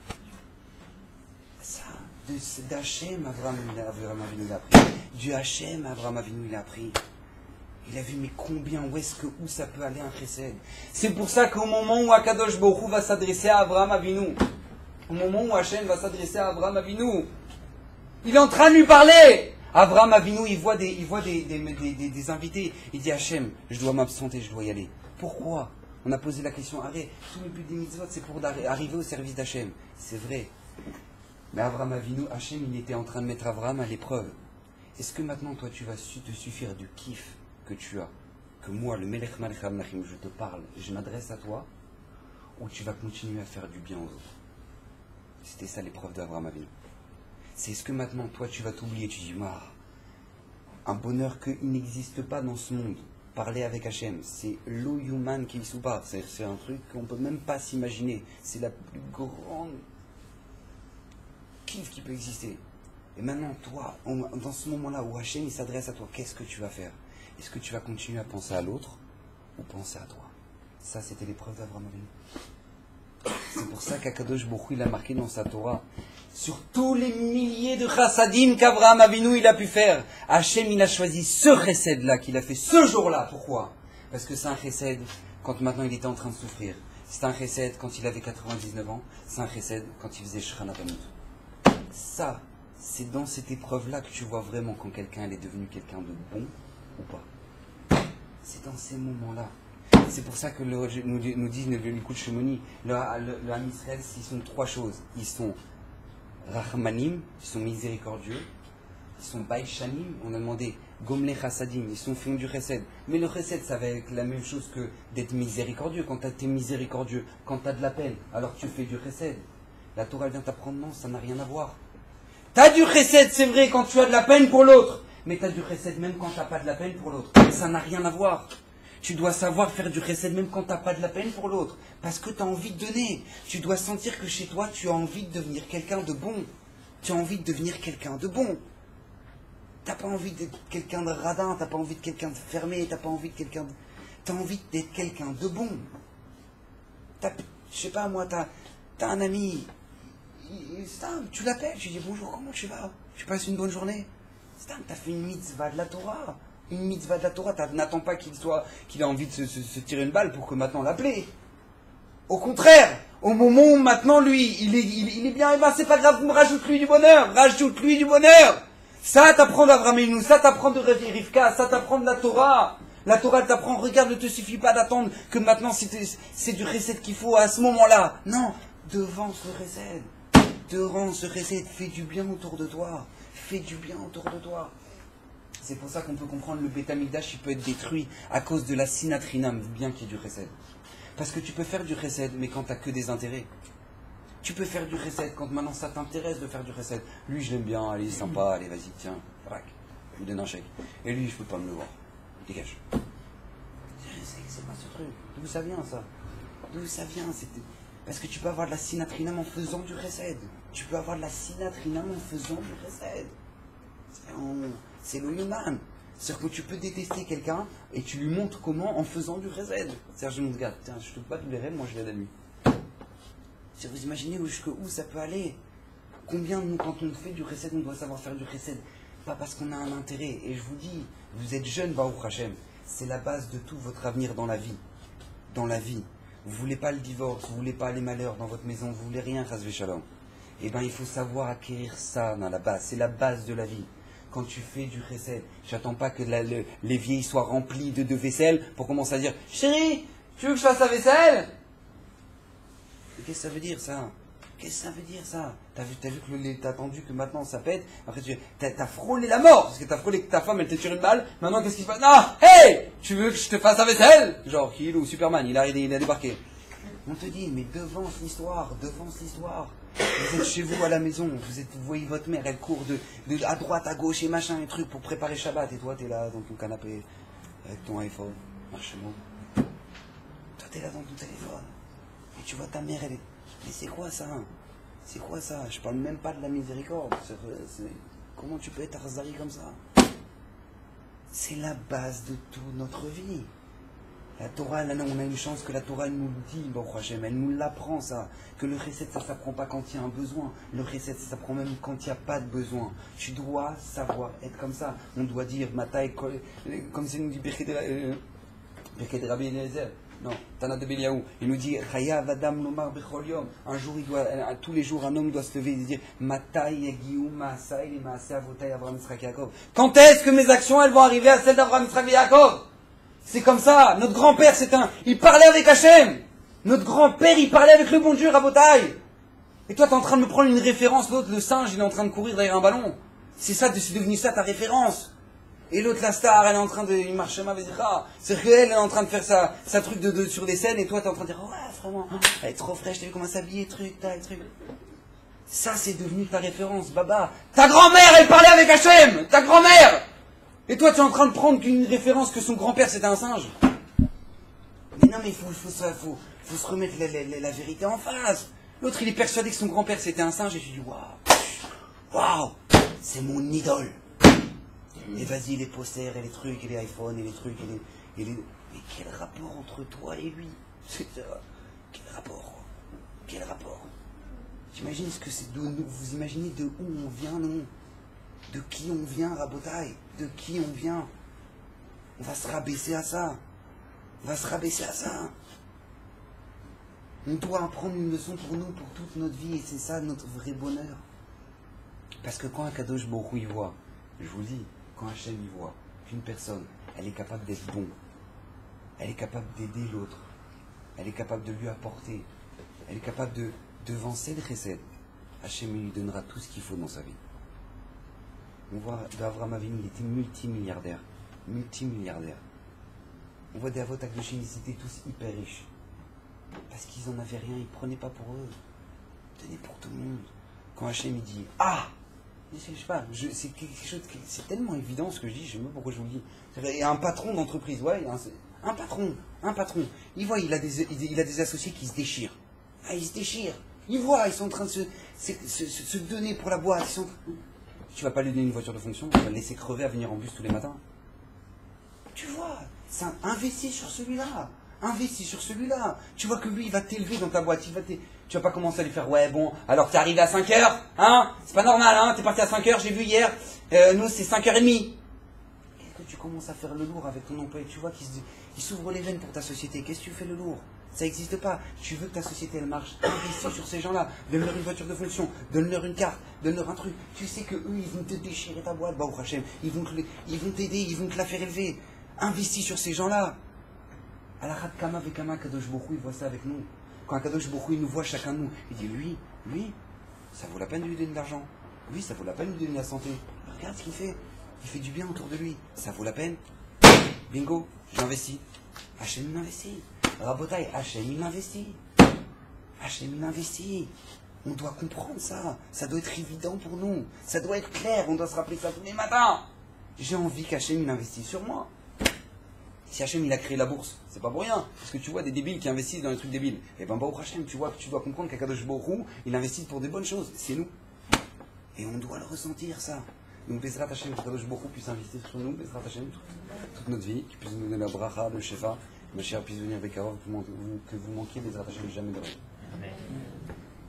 Ça, d'Hachem, Abraham Avinu il a appris. Du Hachem, Abraham Avinu il a appris. Il a vu, mais combien, où est-ce que, où ça peut aller un chesed. C'est pour ça qu'au moment où Akadosh Baruch Hu va s'adresser à Abraham Avinu, au moment où Hachem va s'adresser à Abraham Avinu, il est en train de lui parler. Abraham Avinu, il voit des, il voit des, des, des, des, des invités. Il dit, Hachem, je dois m'absenter, je dois y aller. Pourquoi? On a posé la question, arrête, tout le but des mitzvot, c'est pour arriver au service d'Hachem. C'est vrai. Mais Abraham Avinu, Hachem, il était en train de mettre Abraham à l'épreuve. Est-ce que maintenant, toi, tu vas te suffire du kiff que tu as, que moi, le Melech Malech Amlachim, je te parle, je m'adresse à toi, ou tu vas continuer à faire du bien aux autres? C'était ça l'épreuve d'Abraham Avinu. C'est est-ce que maintenant, toi, tu vas t'oublier, tu dis, ah, un bonheur qu'il n'existe pas dans ce monde. Parler avec Hachem, c'est lo human qui sous pas. C'est un truc qu'on ne peut même pas s'imaginer. C'est la plus grande kiff qui peut exister. Et maintenant, toi, on, dans ce moment-là où Hachem il s'adresse à toi, qu'est-ce que tu vas faire? Est-ce que tu vas continuer à penser à l'autre ou penser à toi? Ça, c'était l'épreuve d'Abraham Avinu. C'est pour ça qu'Akadosh Baruch Hu, il a marqué dans sa Torah, sur tous les milliers de chassadim qu'Abraham Avinu il a pu faire, Hachem il a choisi ce chesed là qu'il a fait ce jour-là. Pourquoi? Parce que c'est un chesed quand maintenant il était en train de souffrir. C'est un chesed quand il avait quatre-vingt-dix-neuf ans. C'est un chesed quand il faisait Shechana Banut. Ça, c'est dans cette épreuve-là que tu vois vraiment quand quelqu'un est devenu quelqu'un de bon ou pas. C'est dans ces moments-là. C'est pour ça que le, nous, nous disent le Likut Shemoni, le, le, le Ham Israël, ils sont trois choses. Ils sont Rachmanim, ils sont miséricordieux. Ils sont Baïchanim, on a demandé Gomle Chassadim, ils sont fins du Chesed. Mais le Chesed, ça va être la même chose que d'être miséricordieux. Quand tu es miséricordieux, quand tu as de la peine, alors tu fais du Chesed. La Torah vient t'apprendre, non, ça n'a rien à voir. Tu as du Chesed, c'est vrai, quand tu as de la peine pour l'autre. Mais tu as du Chesed même quand tu n'as pas de la peine pour l'autre. Ça n'a rien à voir. Tu dois savoir faire du chesed même quand tu n'as pas de la peine pour l'autre. Parce que tu as envie de donner. Tu dois sentir que chez toi, tu as envie de devenir quelqu'un de bon. Tu as envie de devenir quelqu'un de bon. Tu n'as pas envie d'être quelqu'un de radin, tu n'as pas envie de quelqu'un de fermé, tu n'as pas envie de quelqu'un de... Tu as envie d'être quelqu'un de bon. Je sais pas moi, tu as, as un ami, il, ça, tu l'appelles, tu dis bonjour, comment tu vas? Tu passes une bonne journée? Tu as fait une mitzvah de la Torah. Une mitzvah de la Torah, n'attends pas qu'il soit, qu'il ait envie de se, se, se tirer une balle pour que maintenant l'appeler. Au contraire, au moment où maintenant lui, il est, il, il est bien, et ben c'est pas grave, rajoute-lui du bonheur, rajoute-lui du bonheur. Ça t'apprend d'Abraham Avinu, ça t'apprend de Rivka, ça t'apprend de la Torah. La Torah t'apprend, regarde, ne te suffit pas d'attendre que maintenant c'est du chesed qu'il faut à ce moment-là. Non, devant ce chesed, devant ce chesed, fais du bien autour de toi, fais du bien autour de toi. C'est pour ça qu'on peut comprendre le Beth Amikdash, il peut être détruit à cause de la sinatrinam, bien qu'il y ait du chesed. Parce que tu peux faire du chesed, mais quand tu n'as que des intérêts. Tu peux faire du chesed quand maintenant ça t'intéresse de faire du chesed. Lui, je l'aime bien, allez, sympa, allez, vas-y, tiens, braque, je lui donne un chèque. Et lui, je peux pas me le voir. Dégage. C'est pas ce truc. D'où ça vient, ça? D'où ça vient? Parce que tu peux avoir de la sinatrinam en faisant du chesed. Tu peux avoir de la sinatrinam en faisant du chesed. C'est le human. C'est-à-dire que tu peux détester quelqu'un et tu lui montres comment en faisant du chesed. C'est-à-dire, je me regarde, tiens, je te bats tous les rêves, moi je vais à la nuit. Vous imaginez jusqu'où ça peut aller? Combien de nous, quand on fait du chesed, on doit savoir faire du chesed? Pas parce qu'on a un intérêt. Et je vous dis, vous êtes jeune, Baruch Hashem. C'est la base de tout votre avenir dans la vie. Dans la vie. Vous voulez pas le divorce, vous voulez pas les malheurs dans votre maison, vous voulez rien, chas v'shalom. Eh bien, il faut savoir acquérir ça dans la base. C'est la base de la vie. Quand tu fais du chesed, j'attends pas que la, le, l'évier soit rempli de, de vaisselle pour commencer à dire « Chérie, tu veux que je fasse la vaisselle ?» Qu'est-ce que ça veut dire, ça? Qu'est-ce que ça veut dire, ça? T'as vu, t'as vu que le, t'as attendu que maintenant ça pète. Après, tu t'as, t'as frôlé la mort, parce que t'as frôlé que ta femme, elle te tire une balle. Maintenant, qu'est-ce qui se passe? Non, hey, tu veux que je te fasse la vaisselle? Genre, Kill ou Superman, il a, il a débarqué. On te dit, mais devance l'histoire, devance l'histoire. Vous êtes chez vous à la maison, vous, êtes, vous voyez votre mère, elle court de, de à droite, à gauche et machin et truc pour préparer Shabbat. Et toi, t'es là dans ton canapé avec ton iPhone, marche-moi. Toi, t'es là dans ton téléphone. Et tu vois ta mère, elle est... Mais c'est quoi ça? C'est quoi ça? Je parle même pas de la miséricorde. C'est, c'est... Comment tu peux être arzari comme ça? c'est la base de toute notre vie. La Torah, là, on a une chance que la Torah elle nous le dit, Baruch Hashem, elle nous l'apprend ça, que le chesed ça ne s'apprend pas quand il y a un besoin, le chesed ça s'apprend même quand il n'y a pas de besoin. Tu dois savoir être comme ça. On doit dire, Matai, comme c'est nous dit Birket de Rabbi Eliezer, non, Tana de Beliaou, il nous dit, Chayav Adam Lomar Bechol Yom, un jour, il doit, tous les jours, un homme doit se lever et dire, Matai Yagiou Maasai et Maasei Avotai Avraham Yitzchak Yaakov. Quand est-ce que mes actions elles vont arriver à celles d'Avraham Yitzchak et Yaakov? C'est comme ça. Notre grand-père, c'est un... Il parlait avec Hachem. Notre grand-père, il parlait avec le bon Dieu, Rabotai. Et toi, tu es en train de me prendre une référence. L'autre, le singe, il est en train de courir derrière un ballon. C'est ça, c'est devenu ça ta référence. Et l'autre, la star, elle est en train de... Il marche ma Vézira. C'est qu'elle, elle est en train de faire sa, sa truc de, de, sur des scènes. Et toi, tu es en train de dire, ouais, vraiment, elle est trop fraîche. T'as vu comment s'habiller, truc, tac, truc. Ça, c'est devenu ta référence, Baba. Ta grand-mère, elle parlait avec Hachem. Ta grand-mère. Et toi, tu es en train de prendre une référence que son grand-père, c'était un singe. Mais non, mais il faut, faut, faut, faut se remettre la, la, la vérité en face. L'autre, il est persuadé que son grand-père, c'était un singe. Et tu dis, waouh, waouh, c'est mon idole. Et vas-y, les posters, et les trucs, et les iPhones, et les trucs, et les... Et les... Mais quel rapport entre toi et lui? Quel rapport? Quel rapport? T'imagines ce que c'est de nous? Vous imaginez de où on vient, non? De qui on vient, Rabotai? De qui on vient? On va se rabaisser à ça. On va se rabaisser à ça. On doit apprendre une leçon pour nous, pour toute notre vie, et c'est ça notre vrai bonheur. Parce que quand un Kadosh Baruch Hu il voit, je vous le dis, quand Hachem il voit qu'une personne, elle est capable d'être bon, elle est capable d'aider l'autre, elle est capable de lui apporter, elle est capable de devancer le chesed, Hachem lui donnera tout ce qu'il faut dans sa vie. On voit d'Avraham Avinu, il était multimilliardaire. Multimilliardaire. On voit des Avot Akdoshim, ils étaient tous hyper riches. Parce qu'ils n'en avaient rien, ils ne prenaient pas pour eux. Ils donnaient pour tout le monde. Quand Hachem il dit, ah, je sais pas, je, c'est quelque chose, qui, c'est tellement évident ce que je dis, je ne sais pas pourquoi je vous le dis. Il y a un patron d'entreprise, ouais, un, un patron, un patron. Il voit, il a, des, il a des associés qui se déchirent. Ah, ils se déchirent. Il voit, ils sont en train de se, se, se, se donner pour la boîte. Ils sont... Tu vas pas lui donner une voiture de fonction, tu vas le laisser crever à venir en bus tous les matins. Tu vois, c'est un, investis sur celui-là. Investis sur celui-là. Tu vois que lui, il va t'élever dans ta boîte. Il va tu vas pas commencer à lui faire, ouais, bon, alors t'es arrivé à cinq heures, hein? C'est pas normal, hein? T'es parti à cinq heures, j'ai vu hier. Euh, nous, c'est cinq heures trente. Et que tu commences à faire le lourd avec ton employé, tu vois qu'il s'ouvre les veines pour ta société. Qu'est-ce que tu fais le lourd? Ça n'existe pas. Tu veux que ta société elle marche. Investis sur ces gens-là. Donne-leur une voiture de fonction. Donne-leur une carte. Donne-leur un truc. Tu sais que eux, ils vont te déchirer ta boîte. Bah, au Hachem, ils vont te, ils vont t'aider. Ils vont te la faire élever. Investis sur ces gens-là. Alors, Kama Vekama, Kadosh Baruch Hu, il voit ça avec nous. Quand Kadosh Baruch Hu, il nous voit chacun de nous, il dit lui, lui, ça vaut la peine de lui donner de l'argent. Lui, ça vaut la peine de lui donner la santé. Regarde ce qu'il fait. Il fait du bien autour de lui. Ça vaut la peine. Bingo, j'investis. Hachem, il investit. Rabotai, Hachem, il investit. Hachem, il investit. On doit comprendre ça. Ça doit être évident pour nous. Ça doit être clair. On doit se rappeler ça tous les matins. J'ai envie qu'Hachem, il investisse sur moi. Si Hachem, il a créé la bourse, c'est pas pour rien. Parce que tu vois des débiles qui investissent dans des trucs débiles. Et ben, Baruch Hachem, tu vois que tu dois comprendre qu'Akadosh Baruch Hu, il investit pour des bonnes choses. C'est nous. Et on doit le ressentir, ça. Donc, Bezrat Hachem, qu'Akadosh Baruch Hu puisse investir sur nous. Bezrat Hachem, toute notre vie, qu'il puisse nous donner la bracha, le shefa. Ma chère puisse venir avec Karov, que vous manquiez, Bezrat Hachem, jamais de rien. Amen.